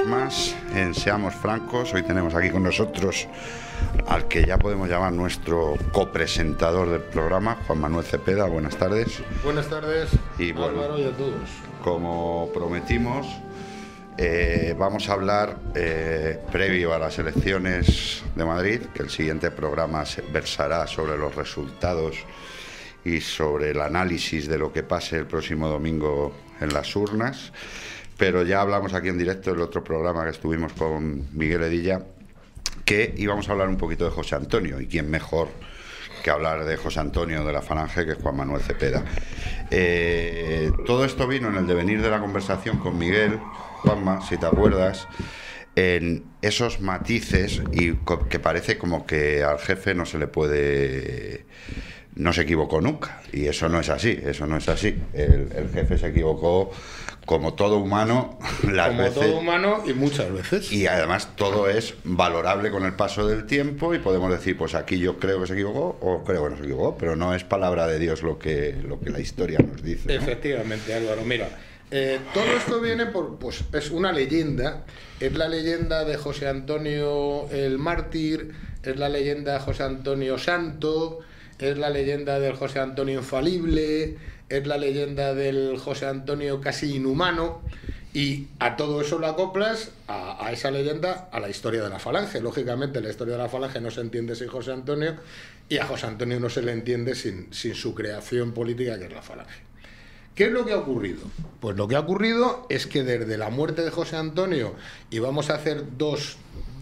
más en Seamos Francos. Hoy tenemos aquí con nosotros al que ya podemos llamar nuestro copresentador del programa, Juan Manuel Cepeda. Buenas tardes. Buenas tardes, y bueno, Álvaro, y a todos. Como prometimos, vamos a hablar previo a las elecciones de Madrid, que el siguiente programa versará sobre los resultados y sobre el análisis de lo que pase el próximo domingo en las urnas. Pero ya hablamos aquí en directo del otro programa que estuvimos con Miguel Edilla, que íbamos a hablar un poquito de José Antonio, y quién mejor que hablar de José Antonio de la Falange que Juan Manuel Cepeda. Todo esto vino en el devenir de la conversación con Miguel, Juanma, si te acuerdas, en esos matices y que parece como que al jefe no se le puede... No se equivocó nunca, y eso no es así, eso no es así. El jefe se equivocó como todo humano las como veces. Como todo humano y muchas veces. Y además todo es valorable con el paso del tiempo y podemos decir, pues aquí yo creo que se equivocó o creo que no se equivocó, pero no es palabra de Dios lo que la historia nos dice, ¿no? Efectivamente, Álvaro, mira. Todo esto viene por, pues es una leyenda, es la leyenda de José Antonio el mártir, es la leyenda de José Antonio santo, es la leyenda del José Antonio infalible, es la leyenda del José Antonio casi inhumano, y a todo eso lo acoplas, a esa leyenda, a la historia de la Falange. Lógicamente la historia de la Falange no se entiende sin José Antonio, y a José Antonio no se le entiende sin su creación política, que es la Falange. ¿Qué es lo que ha ocurrido? Pues lo que ha ocurrido es que desde la muerte de José Antonio, y vamos a hacer dos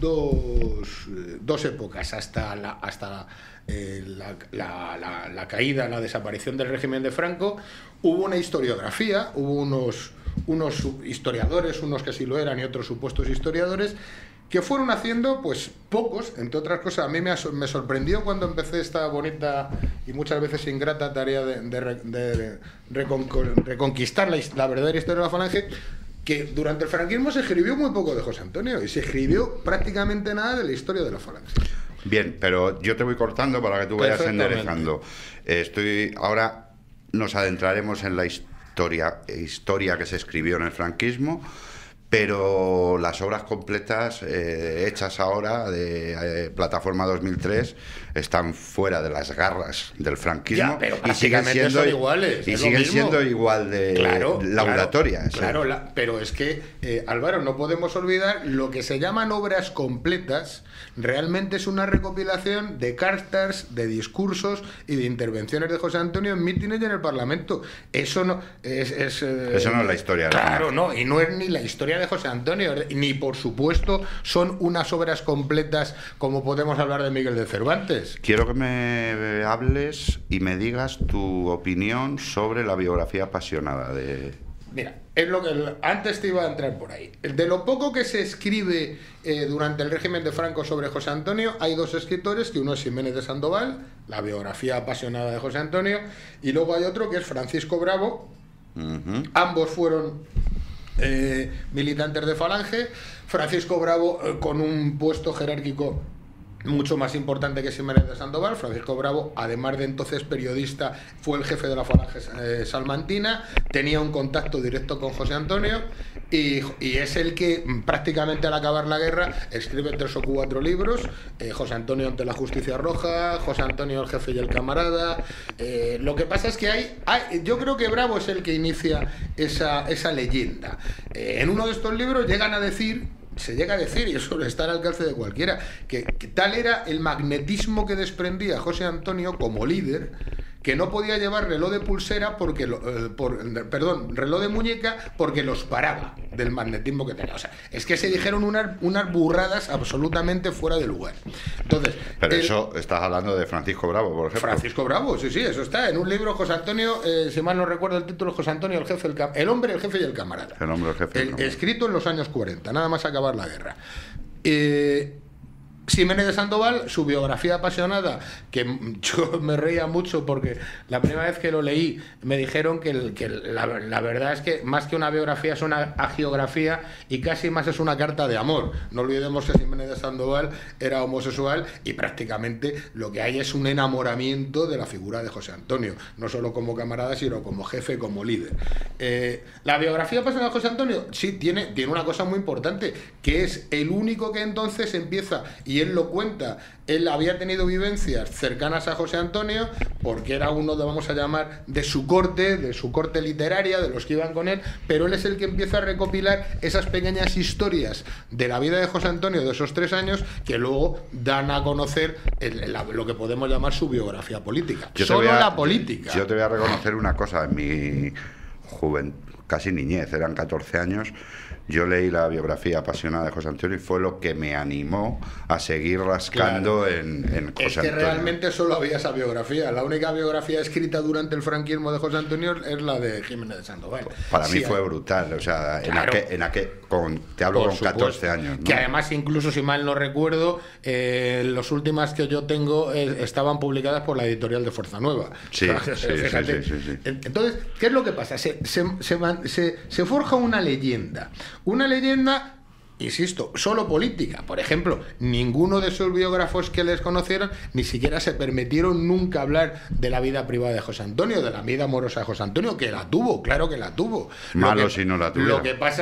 épocas hasta la caída, la desaparición del régimen de Franco, hubo una historiografía, hubo unos historiadores, unos que sí lo eran y otros supuestos historiadores, que fueron haciendo, pues pocos, entre otras cosas. A mí me sorprendió cuando empecé esta bonita y muchas veces ingrata tarea de reconquistar la verdadera historia de la Falange, que durante el franquismo se escribió muy poco de José Antonio y se escribió prácticamente nada de la historia de la Falange. Bien, pero yo te voy cortando para que tú vayas enderezando. Ahora nos adentraremos en la historia que se escribió en el franquismo, pero las obras completas hechas ahora de Plataforma 2003 están fuera de las garras del franquismo. Ya, pero y siguen siendo son iguales. Y siguen siendo igual de laboratorias. Claro, pero es que, Álvaro, no podemos olvidar lo que se llaman obras completas. Realmente es una recopilación de cartas, de discursos y de intervenciones de José Antonio en mítines y en el Parlamento. Eso no es eso no es la historia. Claro, no, y no es ni la historia de José Antonio, ni por supuesto son unas obras completas como podemos hablar de Miguel de Cervantes. Quiero que me hables y me digas tu opinión sobre la biografía apasionada de... Mira, es lo que antes te iba a entrar por ahí. De lo poco que se escribe durante el régimen de Franco sobre José Antonio, hay dos escritores, que uno es Jiménez de Sandoval, la biografía apasionada de José Antonio, y luego hay otro que es Francisco Bravo. Ambos fueron militantes de Falange. Francisco Bravo con un puesto jerárquico mucho más importante que Jiménez de Sandoval. Francisco Bravo, además de entonces periodista, fue el jefe de la Falange salmantina, tenía un contacto directo con José Antonio y es el que prácticamente al acabar la guerra escribe 3 o 4 libros, José Antonio ante la justicia roja, José Antonio el jefe y el camarada. Lo que pasa es que yo creo que Bravo es el que inicia esa leyenda. En uno de estos libros se llega a decir, y eso está al alcance de cualquiera, que tal era el magnetismo que desprendía José Antonio como líder, que no podía llevar reloj de pulsera reloj de muñeca, porque los paraba del magnetismo que tenía. O sea, es que se dijeron unas burradas absolutamente fuera de lugar. Entonces, pero eso estás hablando de Francisco Bravo, por ejemplo. Francisco Bravo, sí, eso está en un libro. José Antonio, si mal no recuerdo el título, José Antonio el hombre, el jefe y el camarada. El hombre, el jefe. Escrito en los años 40, nada más acabar la guerra. Ximénez de Sandoval, su biografía apasionada, que yo me reía mucho porque la primera vez que lo leí me dijeron que la verdad es que más que una biografía es una hagiografía y casi más es una carta de amor. No olvidemos que Ximénez de Sandoval era homosexual y prácticamente lo que hay es un enamoramiento de la figura de José Antonio, no solo como camarada, sino como jefe, como líder. La biografía apasionada de José Antonio sí tiene una cosa muy importante, que es el único que entonces empieza, y él lo cuenta, él había tenido vivencias cercanas a José Antonio porque era uno de, vamos a llamar, de su corte literaria, de los que iban con él, pero él es el que empieza a recopilar esas pequeñas historias de la vida de José Antonio de esos 3 años que luego dan a conocer lo que podemos llamar su biografía política. La política. Yo te voy a reconocer una cosa, en mi juventud, casi niñez, eran 14 años, yo leí la biografía apasionada de José Antonio y fue lo que me animó a seguir rascando, claro, en José Antonio. Es que realmente solo había esa biografía. La única biografía escrita durante el franquismo de José Antonio es la de Ximénez de Sandoval. Para mí fue brutal, o sea, claro, te hablo con 14 años, ¿no? Que además, incluso si mal no recuerdo, las últimas que yo tengo estaban publicadas por la editorial de Fuerza Nueva. Sí, fíjate. Sí. Entonces, ¿qué es lo que pasa? Se forja una leyenda, insisto, solo política. Por ejemplo, ninguno de sus biógrafos que les conocieron ni siquiera se permitieron nunca hablar de la vida privada de José Antonio, de la vida amorosa de José Antonio, que la tuvo, claro que la tuvo. Malo si no la tuviera. Lo que pasa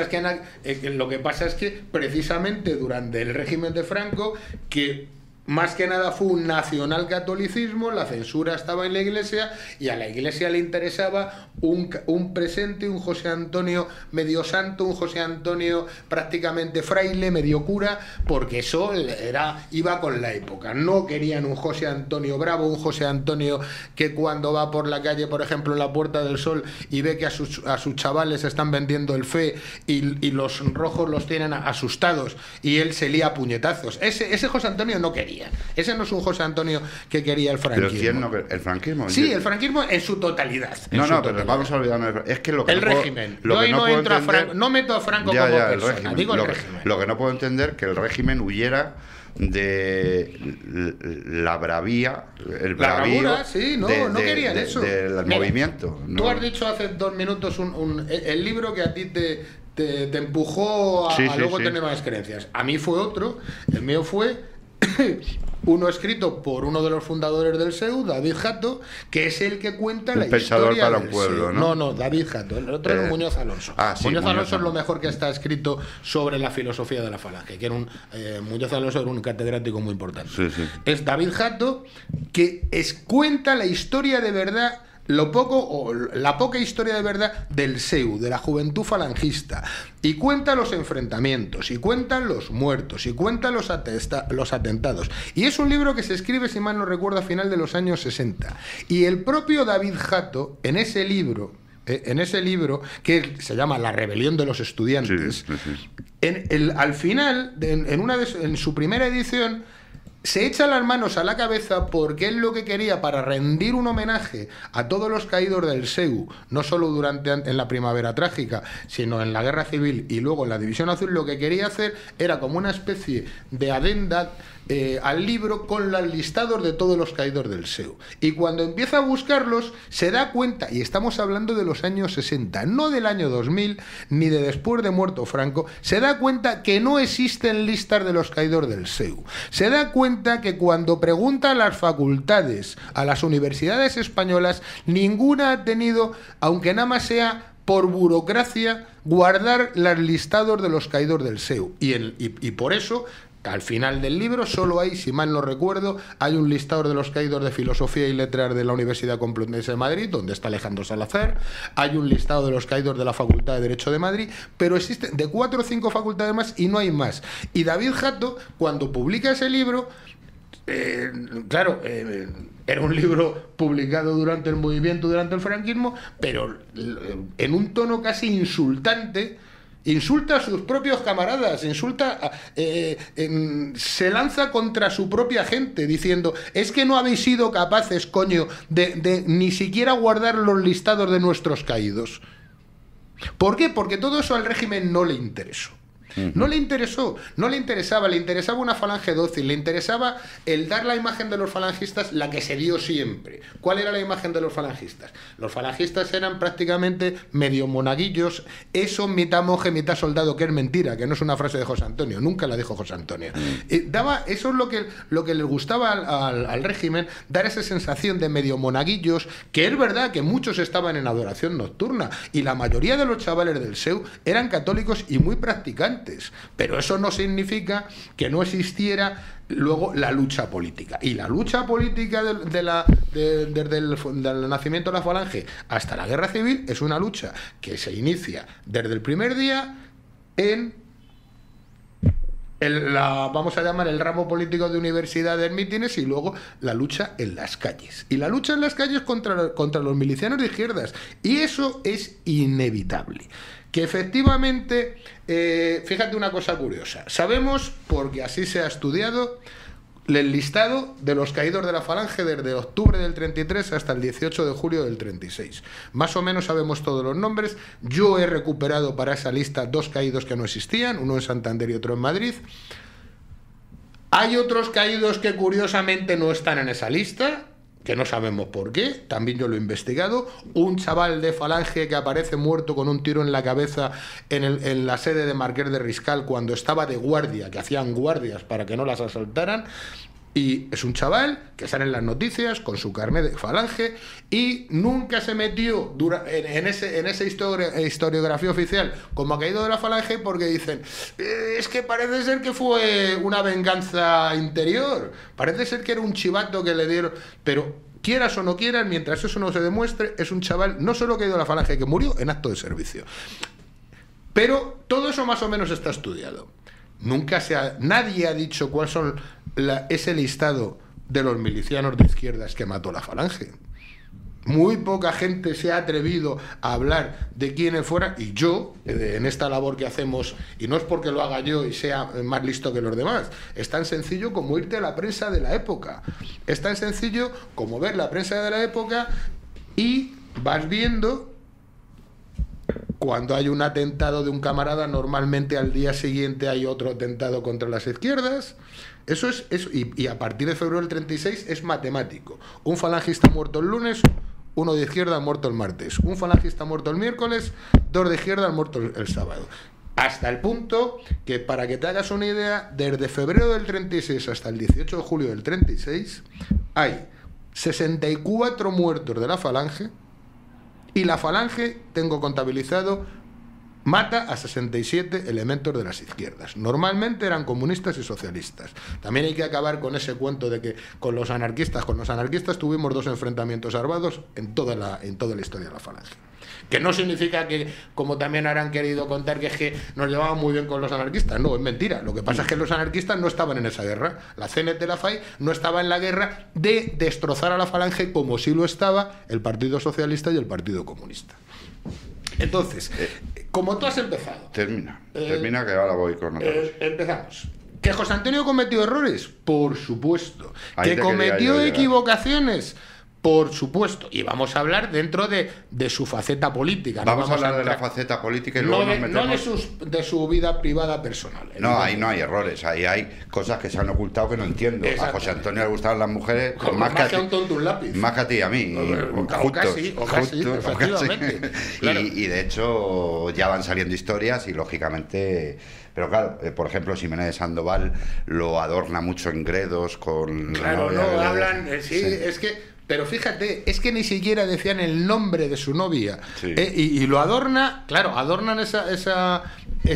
es que precisamente durante el régimen de Franco, que más que nada fue un nacionalcatolicismo, la censura estaba en la Iglesia y a la Iglesia le interesaba un presente, un José Antonio medio santo, un José Antonio prácticamente fraile, medio cura, porque eso iba con la época. No querían un José Antonio bravo, un José Antonio que cuando va por la calle, por ejemplo, en la Puerta del Sol y ve que a sus chavales están vendiendo el fe y los rojos los tienen asustados y él se lía a puñetazos. Ese José Antonio no quería. Ese no es un José Antonio que quería el franquismo. ¿Pero quién no? ¿El franquismo? Sí, el franquismo en su totalidad. Pero vamos a olvidarnos. Es que lo que el régimen. No meto a Franco como persona, digo el régimen. Lo que no puedo entender que el régimen huyera de la bravía, el bravío, sí, no querían eso. Del movimiento. Tú has dicho hace 2 minutos el libro que a ti te empujó a luego tener más creencias. A mí fue otro. El mío fue uno escrito por uno de los fundadores del SEU, David Jato, que es el que cuenta la historia para un pueblo, SEU. No, David Jato. El otro era Muñoz Alonso. Muñoz Alonso es lo mejor que está escrito sobre la filosofía de la Falange, que era Muñoz Alonso era un catedrático muy importante. Sí. Es David Jato que cuenta la historia de verdad, la poca historia de verdad del SEU, de la juventud falangista, y cuenta los enfrentamientos, y cuenta los muertos, y cuenta los atentados. Y es un libro que se escribe, si mal no recuerdo, a final de los años 60. Y el propio David Jato, en ese libro que se llama La rebelión de los estudiantes, al final, en su primera edición, se echa las manos a la cabeza porque él lo que quería, para rendir un homenaje a todos los caídos del SEU, no solo en la Primavera Trágica, sino en la Guerra Civil y luego en la División Azul, lo que quería hacer era como una especie de adenda al libro con los listados de todos los caídos del SEU. Y cuando empieza a buscarlos, se da cuenta, y estamos hablando de los años 60, no del año 2000, ni de después de muerto Franco, se da cuenta que no existen listas de los caídos del SEU. Se da cuenta que cuando pregunta a las facultades, a las universidades españolas, ninguna ha tenido, aunque nada más sea por burocracia, guardar los listados de los caídos del SEU. Y por eso, al final del libro solo hay, si mal no recuerdo, hay un listador de los caídos de Filosofía y Letras de la Universidad Complutense de Madrid, donde está Alejandro Salazar, hay un listado de los caídos de la Facultad de Derecho de Madrid, pero existen de 4 o 5 facultades más y no hay más. Y David Jato, cuando publica ese libro, era un libro publicado durante el movimiento, durante el franquismo, pero en un tono casi insultante. Insulta a sus propios camaradas, se lanza contra su propia gente diciendo: es que no habéis sido capaces, coño, de ni siquiera guardar los listados de nuestros caídos. ¿Por qué? Porque todo eso al régimen no le interesó. No le interesó, no le interesaba, le interesaba una falange dócil, le interesaba el dar la imagen de los falangistas, la que se dio siempre. ¿Cuál era la imagen de los falangistas? Los falangistas eran prácticamente medio monaguillos, eso mitad monje, mitad soldado, que es mentira, que no es una frase de José Antonio, nunca la dijo José Antonio. Eso es lo que les gustaba al régimen, dar esa sensación de medio monaguillos, que es verdad que muchos estaban en adoración nocturna, y la mayoría de los chavales del SEU eran católicos y muy practicantes, pero eso no significa que no existiera luego la lucha política. Y la lucha política desde el nacimiento de la Falange hasta la Guerra Civil es una lucha que se inicia desde el primer día en vamos a llamar el ramo político de universidades, mítines, y luego la lucha en las calles. Y la lucha en las calles contra los milicianos de izquierdas. Y eso es inevitable. Que efectivamente, fíjate una cosa curiosa. Sabemos, porque así se ha estudiado, el listado de los caídos de la Falange desde octubre del 33 hasta el 18 de julio del 36. Más o menos sabemos todos los nombres. Yo he recuperado para esa lista 2 caídos que no existían, uno en Santander y otro en Madrid. Hay otros caídos que curiosamente no están en esa lista, que no sabemos por qué, también yo lo he investigado. Un chaval de Falange que aparece muerto con un tiro en la cabeza en la sede de Marqués de Riscal cuando estaba de guardia, que hacían guardias para que no las asaltaran. Y es un chaval que sale en las noticias con su carnet de Falange y nunca se metió en esa historiografía oficial como ha caído de la Falange, porque dicen, es que parece ser que fue una venganza interior, parece ser que era un chivato que le dieron, pero quieras o no quieras, mientras eso no se demuestre, es un chaval no solo caído de la Falange, que murió en acto de servicio. Pero todo eso más o menos está estudiado. Nadie ha dicho cuál son ese listado de los milicianos de izquierdas que mató la Falange. Muy poca gente se ha atrevido a hablar de quiénes fueran, y yo, en esta labor que hacemos, y no es porque lo haga yo y sea más listo que los demás, es tan sencillo como irte a la prensa de la época. Es tan sencillo como ver la prensa de la época y vas viendo. Cuando hay un atentado de un camarada, normalmente al día siguiente hay otro atentado contra las izquierdas. Eso es eso, y a partir de febrero del 36 es matemático. Un falangista muerto el lunes, uno de izquierda muerto el martes. Un falangista muerto el miércoles, 2 de izquierda muerto el sábado. Hasta el punto que, para que te hagas una idea, desde febrero del 36 hasta el 18 de julio del 36 hay 64 muertos de la Falange. Y la Falange, tengo contabilizado, mata a 67 elementos de las izquierdas. Normalmente eran comunistas y socialistas. También hay que acabar con ese cuento de que con los anarquistas tuvimos 2 enfrentamientos armados en toda la historia de la Falange. Que no significa que, como también habrán querido contar, que es que nos llevaban muy bien con los anarquistas. No, es mentira. Lo que pasa es que los anarquistas no estaban en esa guerra. La CNT de la FAI no estaba en la guerra de destrozar a la Falange, como sí lo estaba el Partido Socialista y el Partido Comunista. Entonces, como tú has empezado... Termina, que ahora voy con otra cosa. Empezamos. ¿Que José Antonio cometió errores? Por supuesto. ¿Que cometió equivocaciones? Por supuesto, y vamos a hablar dentro de su faceta política. Vamos a hablar de la faceta política y luego nos metemos... No de su vida privada personal. No, ahí no hay errores, ahí hay cosas que se han ocultado que no entiendo. A José Antonio le gustaban las mujeres más que a un tonto un lápiz. Más que a ti y a mí. O casi, efectivamente. Claro. Y de hecho ya van saliendo historias y lógicamente... Pero claro, por ejemplo, Ximénez de Sandoval lo adorna mucho en Gredos con... Claro, hablan... Sí, es que... Pero fíjate, es que ni siquiera decían el nombre de su novia. Sí. Y lo adorna, claro, adornan esa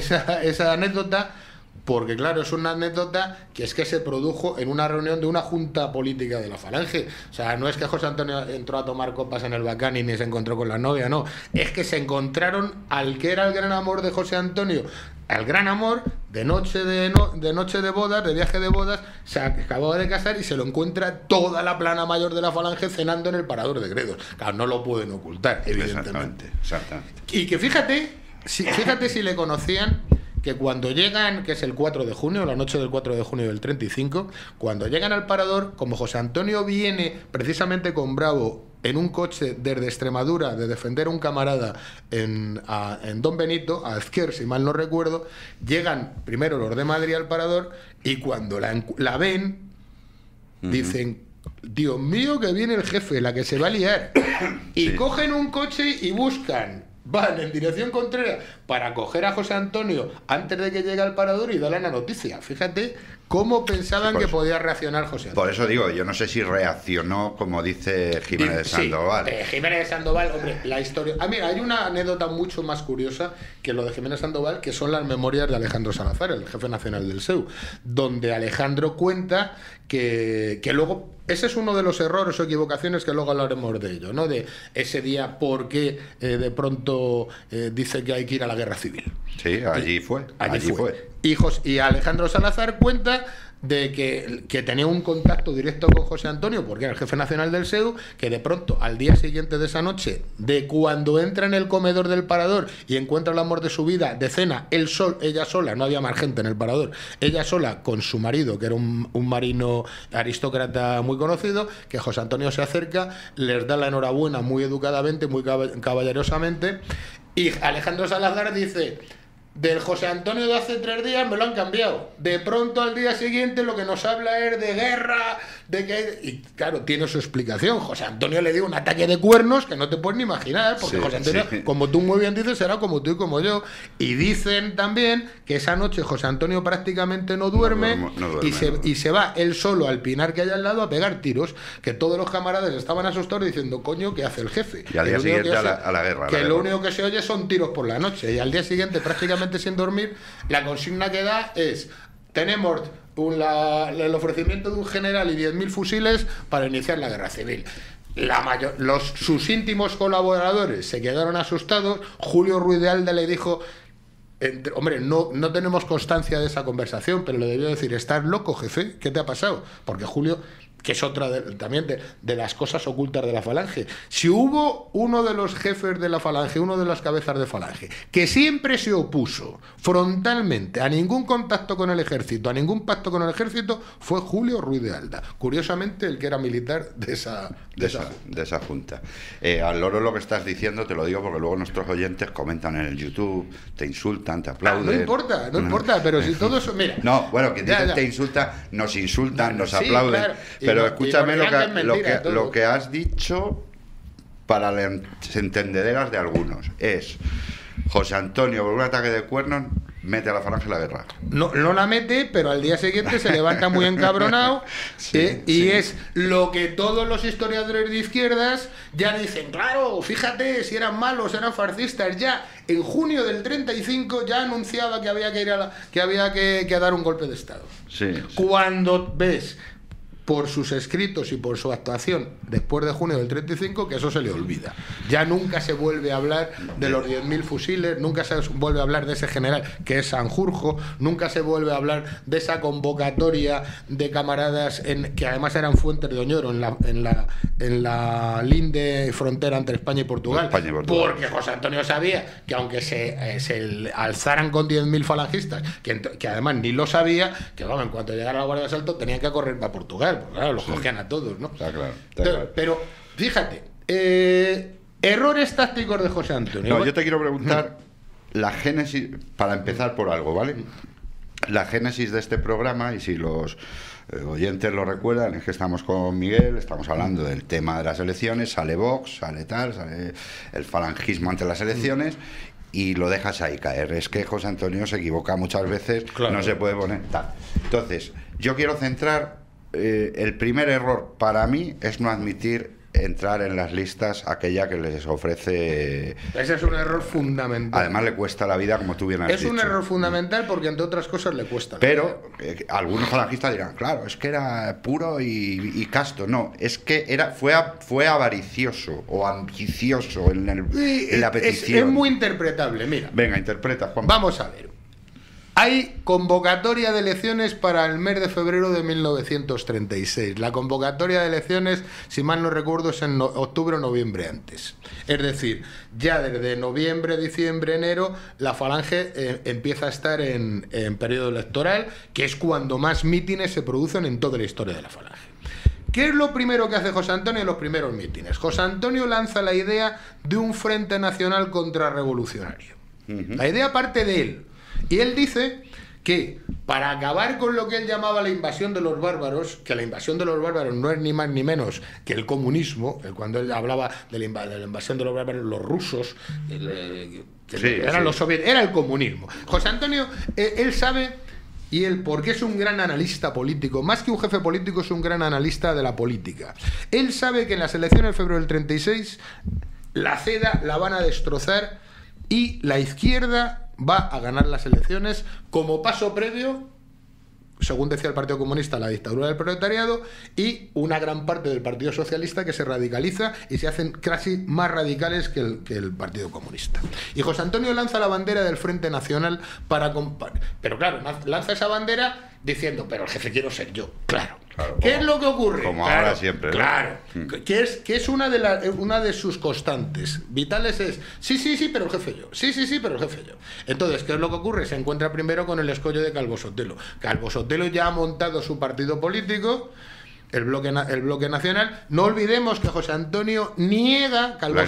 anécdota, porque claro, es una anécdota que es que se produjo en una reunión de una junta política de la Falange. O sea, no es que José Antonio entró a tomar copas en el Bacán y ni se encontró con la novia, no. Es que se encontraron al que era el gran amor de José Antonio, al gran amor, de noche de bodas, de viaje de bodas, se acababa de casar y se lo encuentra toda la plana mayor de la Falange cenando en el parador de Gredos. Claro, no lo pueden ocultar, evidentemente. Exactamente. Y que fíjate si le conocían, que cuando llegan, que es el 4 de junio, la noche del 4 de junio del 35, cuando llegan al parador, como José Antonio viene precisamente con Bravo en un coche desde Extremadura de defender a un camarada en Don Benito, a Ezquer, si mal no recuerdo. Llegan primero los de Madrid al parador y cuando la ven, dicen: Dios mío, que viene el jefe, la que se va a liar. Y cogen un coche y van en dirección contraria para coger a José Antonio antes de que llegue al parador y darle la noticia. Fíjate cómo pensaban que podía reaccionar José Antonio. Por eso digo, yo no sé si reaccionó como dice Jiménez de Sandoval. Jiménez de Sandoval, hombre, la historia... mira, hay una anécdota mucho más curiosa que lo de Jiménez de Sandoval, que son las memorias de Alejandro Salazar, el jefe nacional del SEU, donde Alejandro cuenta que luego... Ese es uno de los errores o equivocaciones que luego hablaremos de ello, ¿no? De ese día, ¿por qué de pronto dice que hay que ir a la guerra civil? Sí, allí fue. Y Alejandro Salazar cuenta de que tenía un contacto directo con José Antonio, porque era el jefe nacional del SEU, que de pronto, al día siguiente de esa noche, de cuando entra en el comedor del parador y encuentra el amor de su vida, de cena, ella sola, no había más gente en el parador, ella sola con su marido, que era un marino aristócrata muy conocido, que José Antonio se acerca, les da la enhorabuena muy educadamente, muy caballerosamente, y Alejandro Salazar dice: del José Antonio de hace 3 días me lo han cambiado. De pronto al día siguiente lo que nos habla es de guerra, de que... Y claro, tiene su explicación. José Antonio le dio un ataque de cuernos que no te puedes ni imaginar, porque José Antonio, como tú muy bien dices, será como tú y como yo. Y dicen también que esa noche José Antonio prácticamente no duerme, y se va él solo al pinar que hay al lado a pegar tiros, que todos los camaradas estaban asustados diciendo: coño, ¿qué hace el jefe? Y al día siguiente a la guerra. Lo único que se oye son tiros por la noche, y al día siguiente prácticamente sin dormir, la consigna que da es: tenemos el ofrecimiento de un general y 10.000 fusiles para iniciar la guerra civil. Sus íntimos colaboradores se quedaron asustados. Julio Ruiz de Alda le dijo... hombre, no tenemos constancia de esa conversación, pero le debió decir: ¿estás loco, jefe? ¿Qué te ha pasado? Porque Julio, que es otra también de las cosas ocultas de la Falange, si hubo uno de los jefes de la Falange, uno de las cabezas de Falange, que siempre se opuso frontalmente a ningún contacto con el ejército, a ningún pacto con el ejército, fue Julio Ruiz de Alda, curiosamente el que era militar de esa junta. Al loro lo que estás diciendo te lo digo porque luego nuestros oyentes comentan en el YouTube, te insultan, te aplauden. No importa, pero si todo eso... Mira, no, bueno, que dicen te insulta, nos insultan, nos aplauden, claro. Pero escúchame lo que has dicho para las entendederas de algunos. Es: José Antonio, por un ataque de cuernos, mete a la Falange en la guerra. No la mete, pero al día siguiente se levanta muy encabronado. Es lo que todos los historiadores de izquierdas ya dicen: claro, fíjate, si eran malos, eran fascistas. Ya en junio del 35 ya anunciaba que había que dar un golpe de Estado. Cuando ves por sus escritos y por su actuación después de junio del 35, que eso se le olvida. Ya nunca se vuelve a hablar de los 10.000 fusiles, nunca se vuelve a hablar de ese general que es Sanjurjo, nunca se vuelve a hablar de esa convocatoria de camaradas que además eran fuentes de Oñoro en la linde frontera entre España y Portugal. Porque José Antonio sabía que aunque se alzaran con 10.000 falangistas, que además ni lo sabía, que vamos, en cuanto llegara la Guardia de Asalto tenían que correr para Portugal. Claro, los cogían a todos, ¿no? Está claro. Pero, fíjate, errores tácticos de José Antonio. No, yo te quiero preguntar la génesis, para empezar por algo, ¿vale? La génesis de este programa, y si los oyentes lo recuerdan, es que estamos con Miguel, estamos hablando del tema de las elecciones, sale Vox, sale el falangismo ante las elecciones, y lo dejas ahí caer. Es que José Antonio se equivoca muchas veces, claro. No se puede poner tal. Entonces, yo quiero centrar... el primer error para mí es no admitir entrar en las listas aquella que les ofrece. Ese es un error fundamental. Además le cuesta la vida, como tú bien has dicho. Es un error fundamental porque entre otras cosas le cuesta. Pero algunos falangistas dirán: claro, es que era puro y casto. No, es que fue avaricioso o ambicioso en la petición. Es muy interpretable, mira. Venga, interpreta, Juan. Vamos a ver. Hay convocatoria de elecciones para el mes de febrero de 1936. La convocatoria de elecciones, si mal no recuerdo, es en octubre o noviembre antes. Es decir, ya desde noviembre, diciembre, enero, la Falange empieza a estar en periodo electoral, que es cuando más mítines se producen en toda la historia de la Falange. ¿Qué es lo primero que hace José Antonio en los primeros mítines? José Antonio lanza la idea de un frente nacional contrarrevolucionario. La idea parte de él. Y él dice que para acabar con lo que él llamaba la invasión de los bárbaros, que la invasión de los bárbaros no es ni más ni menos que el comunismo, cuando él hablaba de la invasión de los bárbaros, los rusos, los soviéticos, era el comunismo. José Antonio, él sabe, y él, porque es un gran analista político, más que un jefe político, es un gran analista de la política. Él sabe que en las elecciones de febrero del 36, la CEDA la van a destrozar y la izquierda va a ganar las elecciones como paso previo, según decía el Partido Comunista, a la dictadura del proletariado, y una gran parte del Partido Socialista que se radicaliza y se hacen casi más radicales que el Partido Comunista. Y José Antonio lanza la bandera del Frente Nacional pero claro, lanza esa bandera diciendo, pero el jefe quiero ser yo. Claro. ¿Qué es lo que ocurre? Como ahora siempre, ¿no? Claro. Que es una de sus constantes vitales es, sí, pero el jefe yo. Sí, pero el jefe yo. Entonces, ¿qué es lo que ocurre? Se encuentra primero con el escollo de Calvo Sotelo. Calvo Sotelo ya ha montado su partido político, el bloque nacional. No olvidemos que José Antonio niega Calvo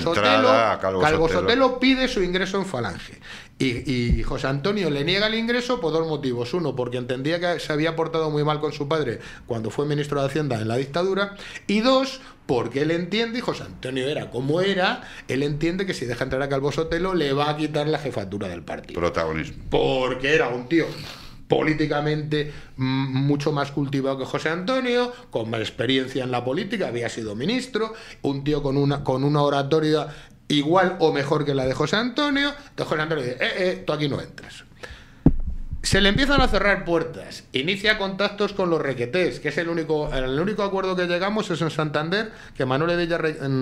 Sotelo pide su ingreso en Falange. Y José Antonio le niega el ingreso por dos motivos. Uno, porque entendía que se había portado muy mal con su padre cuando fue ministro de Hacienda en la dictadura. Y dos, porque él entiende, y José Antonio era como era, él entiende que si deja entrar a Calvo Sotelo le va a quitar la jefatura del partido. Protagonismo. Porque era un tío políticamente mucho más cultivado que José Antonio, con más experiencia en la política, había sido ministro, un tío con una oratoria igual o mejor que la de José Antonio. Entonces José Antonio dice, tú aquí no entras. Se le empiezan a cerrar puertas, inicia contactos con los requetés, que es el único acuerdo que llegamos es en Santander, que Manuel Hedilla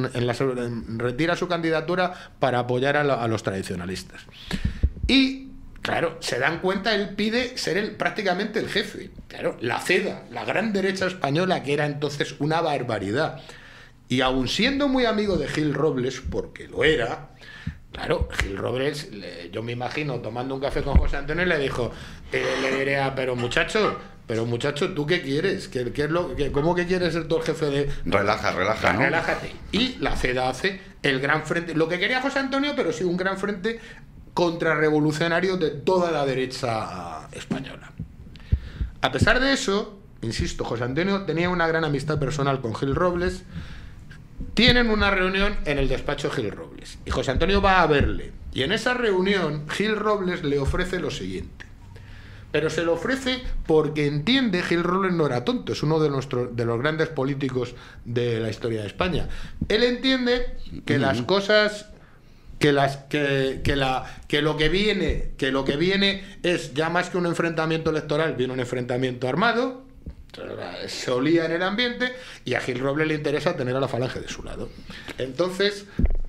retira su candidatura para apoyar a los tradicionalistas. Y claro, se dan cuenta, él pide ser prácticamente el jefe. Claro, la CEDA, la gran derecha española, que era entonces una barbaridad. Y aun siendo muy amigo de Gil Robles, porque lo era, claro, Gil Robles, yo me imagino tomando un café con José Antonio, le dijo, le diría, pero muchacho, ¿tú qué quieres? ¿Cómo que quieres ser tú el jefe de...? Relaja, ¿no? Relájate. Y la CEDA hace el gran frente, lo que quería José Antonio, pero sí un gran frente contrarrevolucionario de toda la derecha española. A pesar de eso, insisto, José Antonio tenía una gran amistad personal con Gil Robles. Tienen una reunión en el despacho de Gil Robles y José Antonio va a verle, y en esa reunión Gil Robles le ofrece lo siguiente, pero se lo ofrece porque entiende, Gil Robles no era tonto, es uno de los grandes políticos de la historia de España. Él entiende que las cosas, que lo que viene es ya más que un enfrentamiento electoral, viene un enfrentamiento armado. Se olía en el ambiente y a Gil Robles le interesa tener a la Falange de su lado. Entonces,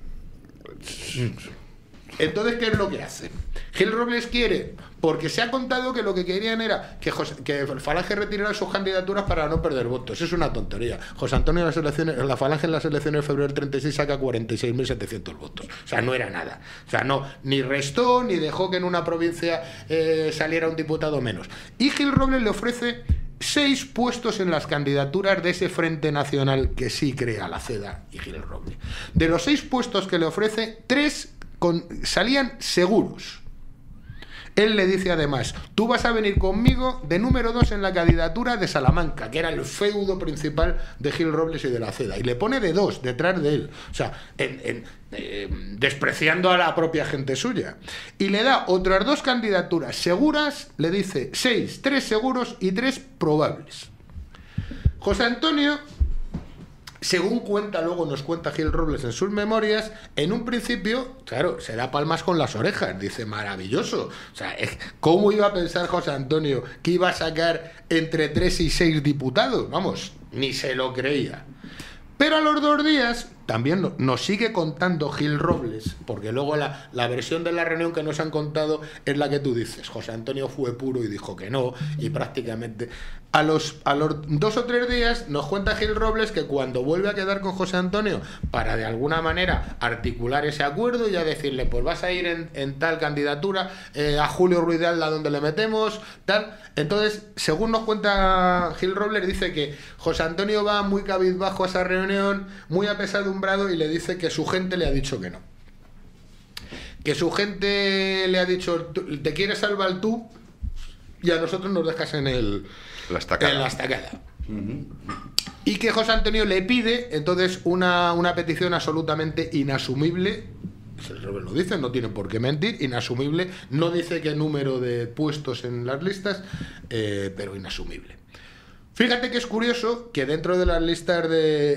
¿qué es lo que hace? Gil Robles quiere, porque se ha contado que lo que querían era que Falange retirara sus candidaturas para no perder votos. Es una tontería. José Antonio la Falange en las elecciones de febrero del 36 saca 46.700 votos. O sea, no era nada. O sea, no, ni restó, ni dejó que en una provincia saliera un diputado menos. Y Gil Robles le ofrece 6 puestos en las candidaturas de ese Frente Nacional que sí crea la CEDA y Gil Robles. De los 6 puestos que le ofrece, 3 salían seguros. Él le dice además, tú vas a venir conmigo de número 2 en la candidatura de Salamanca, que era el feudo principal de Gil Robles y de la CEDA, y le pone de 2 detrás de él, o sea, despreciando a la propia gente suya, y le da otras 2 candidaturas seguras, le dice 6, 3 seguros y 3 probables. José Antonio, según nos cuenta Gil Robles en sus memorias, en un principio, claro, se da palmas con las orejas, dice, maravilloso. O sea, ¿cómo iba a pensar José Antonio que iba a sacar entre 3 y 6 diputados? Vamos, ni se lo creía. Pero a los 2 días también nos sigue contando Gil Robles, porque luego la versión de la reunión que nos han contado es la que tú dices. José Antonio fue puro y dijo que no, y prácticamente a los 2 o 3 días nos cuenta Gil Robles que cuando vuelve a quedar con José Antonio para de alguna manera articular ese acuerdo y a decirle, pues vas a ir en tal candidatura, a Julio Ruiz de Alda donde le metemos, tal. Entonces, según nos cuenta Gil Robles, dice que José Antonio va muy cabizbajo a esa reunión, muy apesadumbrado, y le dice que su gente le ha dicho que no. Que su gente le ha dicho, te quieres salvar tú y a nosotros nos dejas en la estacada. Y que José Antonio le pide entonces una petición absolutamente inasumible. Gil Robles lo dice, no tiene por qué mentir, inasumible. No dice qué número de puestos en las listas, pero inasumible. Fíjate que es curioso que dentro de las listas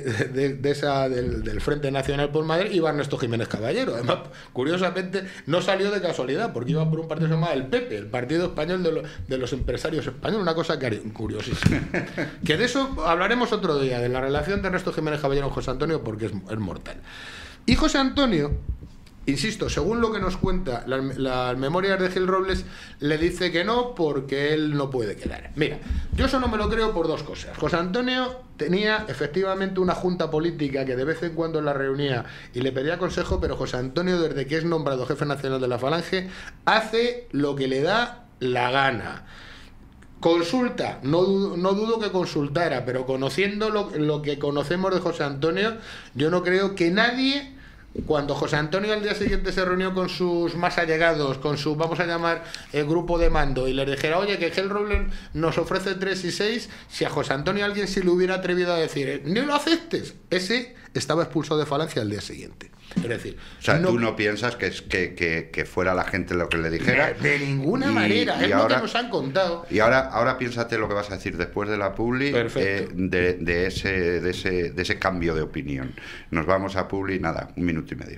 del Frente Nacional por Madrid iba Ernesto Jiménez Caballero. Además, curiosamente, no salió de casualidad, porque iba por un partido llamado el PP, el Partido Español de los Empresarios Españoles, una cosa curiosísima. Que de eso hablaremos otro día, de la relación de Ernesto Jiménez Caballero con José Antonio, porque es mortal. Y José Antonio, insisto, según lo que nos cuenta las memorias de Gil Robles, le dice que no porque él no puede quedar. Mira, yo eso no me lo creo por 2 cosas. José Antonio tenía efectivamente una junta política que de vez en cuando la reunía y le pedía consejo, pero José Antonio, desde que es nombrado jefe nacional de la Falange, hace lo que le da la gana. Consulta, no dudo que consultara, pero conociendo lo que conocemos de José Antonio, yo no creo que nadie... Cuando José Antonio al día siguiente se reunió con sus más allegados, con su, vamos a llamar, el grupo de mando, y les dijera, oye, que Gil Robles nos ofrece 3 y 6, si a José Antonio alguien se le hubiera atrevido a decir, no lo aceptes, ese estaba expulsado de Falange al día siguiente. Es decir, o sea, tú no piensas que fuera la gente lo que le dijera. De ninguna manera, es ahora, lo que nos han contado. Y ahora piénsate lo que vas a decir después de la publi, de ese cambio de opinión. Nos vamos a publi, nada, 1 minuto y medio.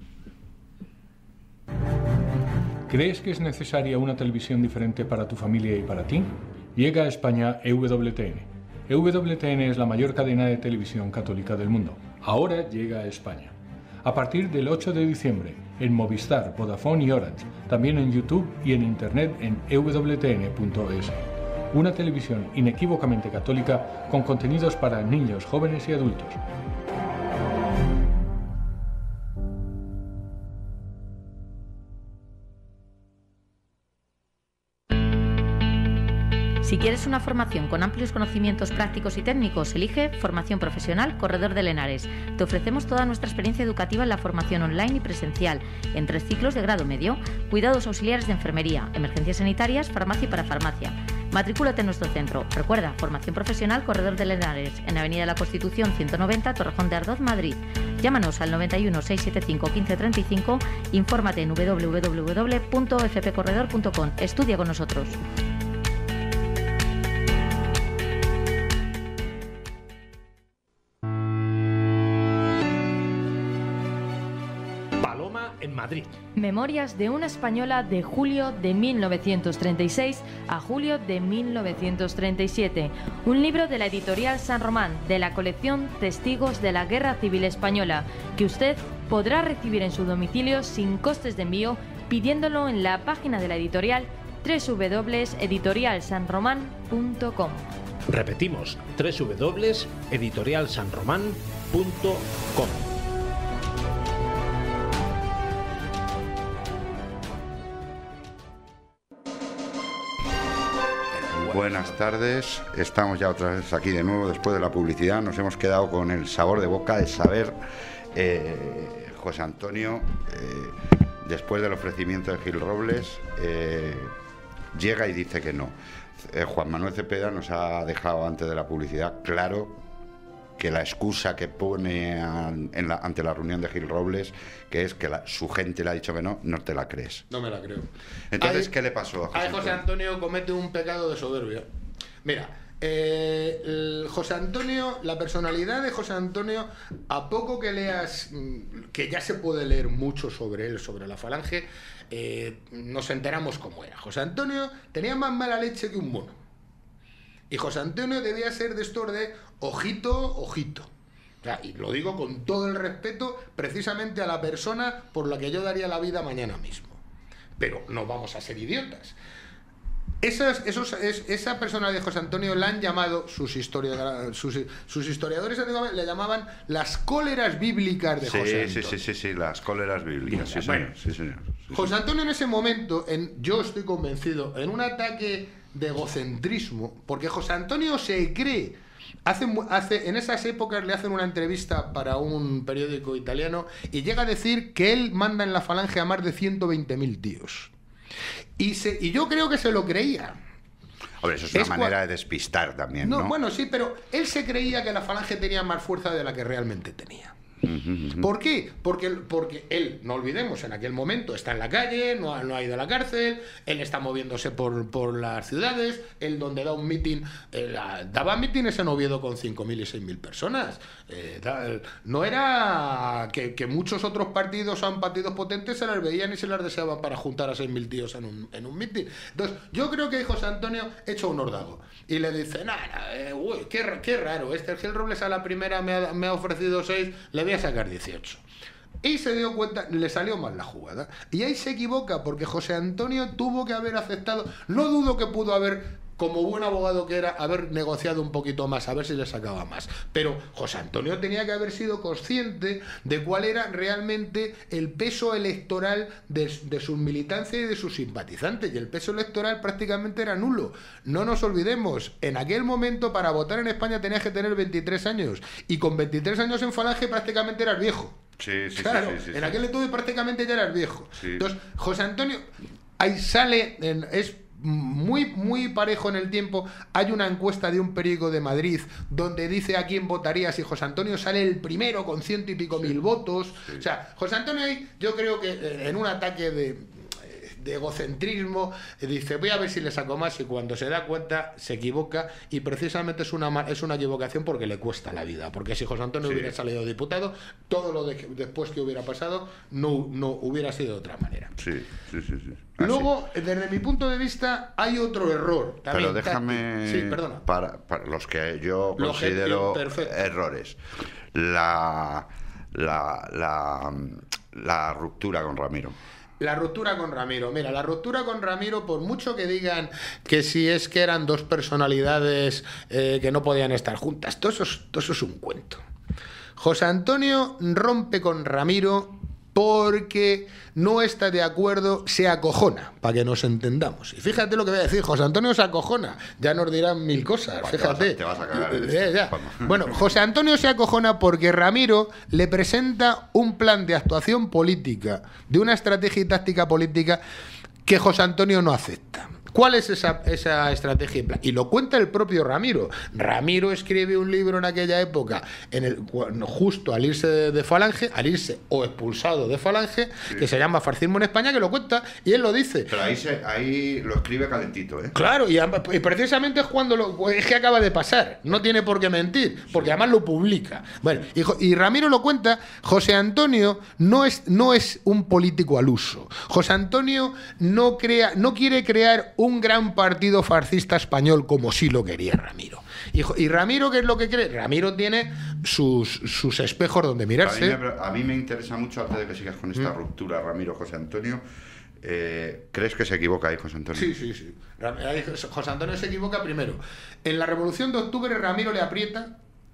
¿Crees que es necesaria una televisión diferente para tu familia y para ti? Llega a España EWTN. EWTN es la mayor cadena de televisión católica del mundo. Ahora llega a España. A partir del 8 de diciembre, en Movistar, Vodafone y Orange, también en YouTube y en Internet en ewtn.es. Una televisión inequívocamente católica con contenidos para niños, jóvenes y adultos. Si quieres una formación con amplios conocimientos prácticos y técnicos, elige Formación Profesional Corredor del Henares. Te ofrecemos toda nuestra experiencia educativa en la formación online y presencial, en 3 ciclos de grado medio, cuidados auxiliares de enfermería, emergencias sanitarias, farmacia y parafarmacia. Matricúlate en nuestro centro. Recuerda, Formación Profesional Corredor del Henares, en Avenida de la Constitución 190, Torrejón de Ardoz, Madrid. Llámanos al 91 675 1535, infórmate en www.fpcorredor.com. Estudia con nosotros. En Madrid. Memorias de una española de julio de 1936 a julio de 1937. Un libro de la editorial San Román, de la colección Testigos de la Guerra Civil Española, que usted podrá recibir en su domicilio sin costes de envío, pidiéndolo en la página de la editorial www.editorialsanroman.com. Repetimos, www.editorialsanroman.com. Buenas tardes, estamos ya otra vez aquí de nuevo después de la publicidad. Nos hemos quedado con el sabor de boca de saber, José Antonio, después del ofrecimiento de Gil Robles, llega y dice que no. Juan Manuel Cepeda nos ha dejado antes de la publicidad claro que la excusa que pone ante la reunión de Gil Robles, que es que su gente le ha dicho que no, no te la crees. No me la creo. Entonces, ¿qué le pasó a José Antonio? José Antonio comete un pecado de soberbia. Mira, José Antonio, la personalidad de José Antonio, a poco que leas, que ya se puede leer mucho sobre él, sobre la Falange, nos enteramos cómo era. José Antonio tenía más mala leche que un mono. Y José Antonio debía ser de estos de ojito, ojito. O sea, y lo digo con todo el respeto precisamente a la persona por la que yo daría la vida mañana mismo. Pero no vamos a ser idiotas. Esa persona de José Antonio la han llamado, sus historiadores le llamaban las cóleras bíblicas de José Antonio. Sí, las cóleras bíblicas. Bien, Sí, bueno. señor. Sí, señor. Sí, José Antonio en ese momento, yo estoy convencido, en un ataque de egocentrismo, porque José Antonio se cree, en esas épocas le hacen una entrevista para un periódico italiano y llega a decir que él manda en la Falange a más de 120.000 tíos. Y yo creo que se lo creía. Hombre, eso es una manera de despistar también, ¿no? Bueno, sí, pero él se creía que la Falange tenía más fuerza de la que realmente tenía. ¿Por qué? Porque él, no olvidemos, en aquel momento está en la calle, no ha ido a la cárcel, él está moviéndose por las ciudades, él donde da un mitin, daba mítines en Oviedo con 5.000 y 6.000 personas. No era que muchos otros partidos potentes se las veían y se las deseaban para juntar a 6.000 tíos en un mitin. Entonces, yo creo que José Antonio echa un órdago y le dice, uy, qué raro, el Gil Robles a la primera me ha ofrecido 6, le voy a sacar 18. Y se dio cuenta, le salió mal la jugada. Y ahí se equivoca, porque José Antonio tuvo que haber aceptado, no dudo que pudo haber, como buen abogado que era, haber negociado un poquito más, a ver si le sacaba más. Pero José Antonio tenía que haber sido consciente de cuál era realmente el peso electoral de su militancia y de sus simpatizantes. Y el peso electoral prácticamente era nulo. No nos olvidemos, en aquel momento para votar en España tenías que tener 23 años. Y con 23 años en Falange prácticamente eras viejo. Sí, Claro, sí. en aquel entonces prácticamente ya eras viejo. Sí. Entonces, José Antonio, ahí sale, es muy parejo en el tiempo. Hay una encuesta de un periódico de Madrid donde dice a quién votarías y José Antonio sale el primero con 100 y pico mil votos. Sí. O sea, José Antonio ahí, yo creo que en un ataque de egocentrismo, dice, voy a ver si le saco más, y cuando se da cuenta se equivoca, y precisamente es una equivocación porque le cuesta la vida, porque si José Antonio hubiera salido diputado, todo lo después que hubiera pasado no hubiera sido de otra manera. Sí. Luego, desde mi punto de vista, hay otro error. Pero déjame, sí, perdona. Para los que yo considero errores, la ruptura con Ramiro. La ruptura con Ramiro. Mira, la ruptura con Ramiro, por mucho que digan que si es que eran dos personalidades que no podían estar juntas, todo eso es un cuento. José Antonio rompe con Ramiro porque no está de acuerdo, se acojona, para que nos entendamos. Y fíjate lo que voy a decir, José Antonio se acojona, ya nos dirán mil cosas, fíjate. Te vas a cagar. Ya. Bueno, José Antonio se acojona porque Ramiro le presenta un plan de actuación política, de una estrategia y táctica política que José Antonio no acepta. ¿Cuál es esa estrategia? Y lo cuenta el propio Ramiro. Ramiro escribe un libro en aquella época, justo al irse de Falange, al irse o expulsado de Falange, que se llama Fascismo en España, que lo cuenta, y él lo dice. Pero ahí lo escribe calentito, ¿eh? Claro, y precisamente es cuando es que acaba de pasar. No tiene por qué mentir, porque además lo publica. Bueno, y Ramiro lo cuenta. José Antonio no es un político al uso. José Antonio no quiere crear un gran partido fascista español como sí lo quería Ramiro. Y Ramiro, ¿qué es lo que cree? Ramiro tiene sus espejos donde mirarse. A mí me interesa mucho, antes de que sigas con esta ruptura, Ramiro, José Antonio, ¿crees que se equivoca ahí José Antonio? Sí. José Antonio se equivoca primero. En la Revolución de Octubre Ramiro le aprieta,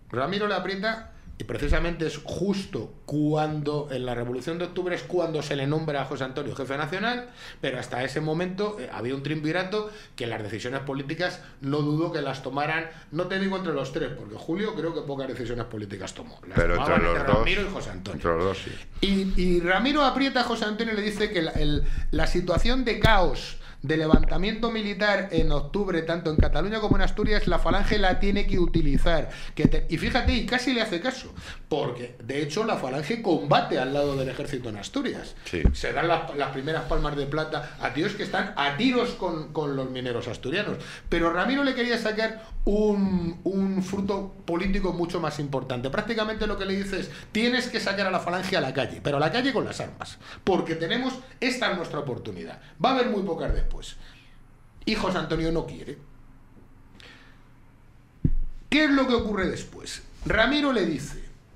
y precisamente es justo cuando, en la Revolución de Octubre, es cuando se le nombra a José Antonio jefe nacional, pero hasta ese momento había un triunvirato que las decisiones políticas no dudo que las tomaran, no te digo entre los tres, porque Julio creo que pocas decisiones políticas tomó. Las pero entre los dos, Ramiro y José Antonio. Entre los dos, sí. Y Ramiro aprieta a José Antonio y le dice que la situación de caos, de levantamiento militar en octubre, tanto en Cataluña como en Asturias, la Falange la tiene que utilizar. Y fíjate, y casi le hace caso, porque de hecho la Falange combate al lado del ejército en Asturias. Sí. Se dan las primeras palmas de plata a tíos que están a tiros con los mineros asturianos. Pero Ramiro le quería sacar un fruto político mucho más importante. Prácticamente lo que le dice es: tienes que sacar a la Falange a la calle, pero a la calle con las armas, porque esta es nuestra oportunidad. Va a haber muy pocas después. Y José Antonio no quiere. ¿Qué es lo que ocurre después? Ramiro le dice: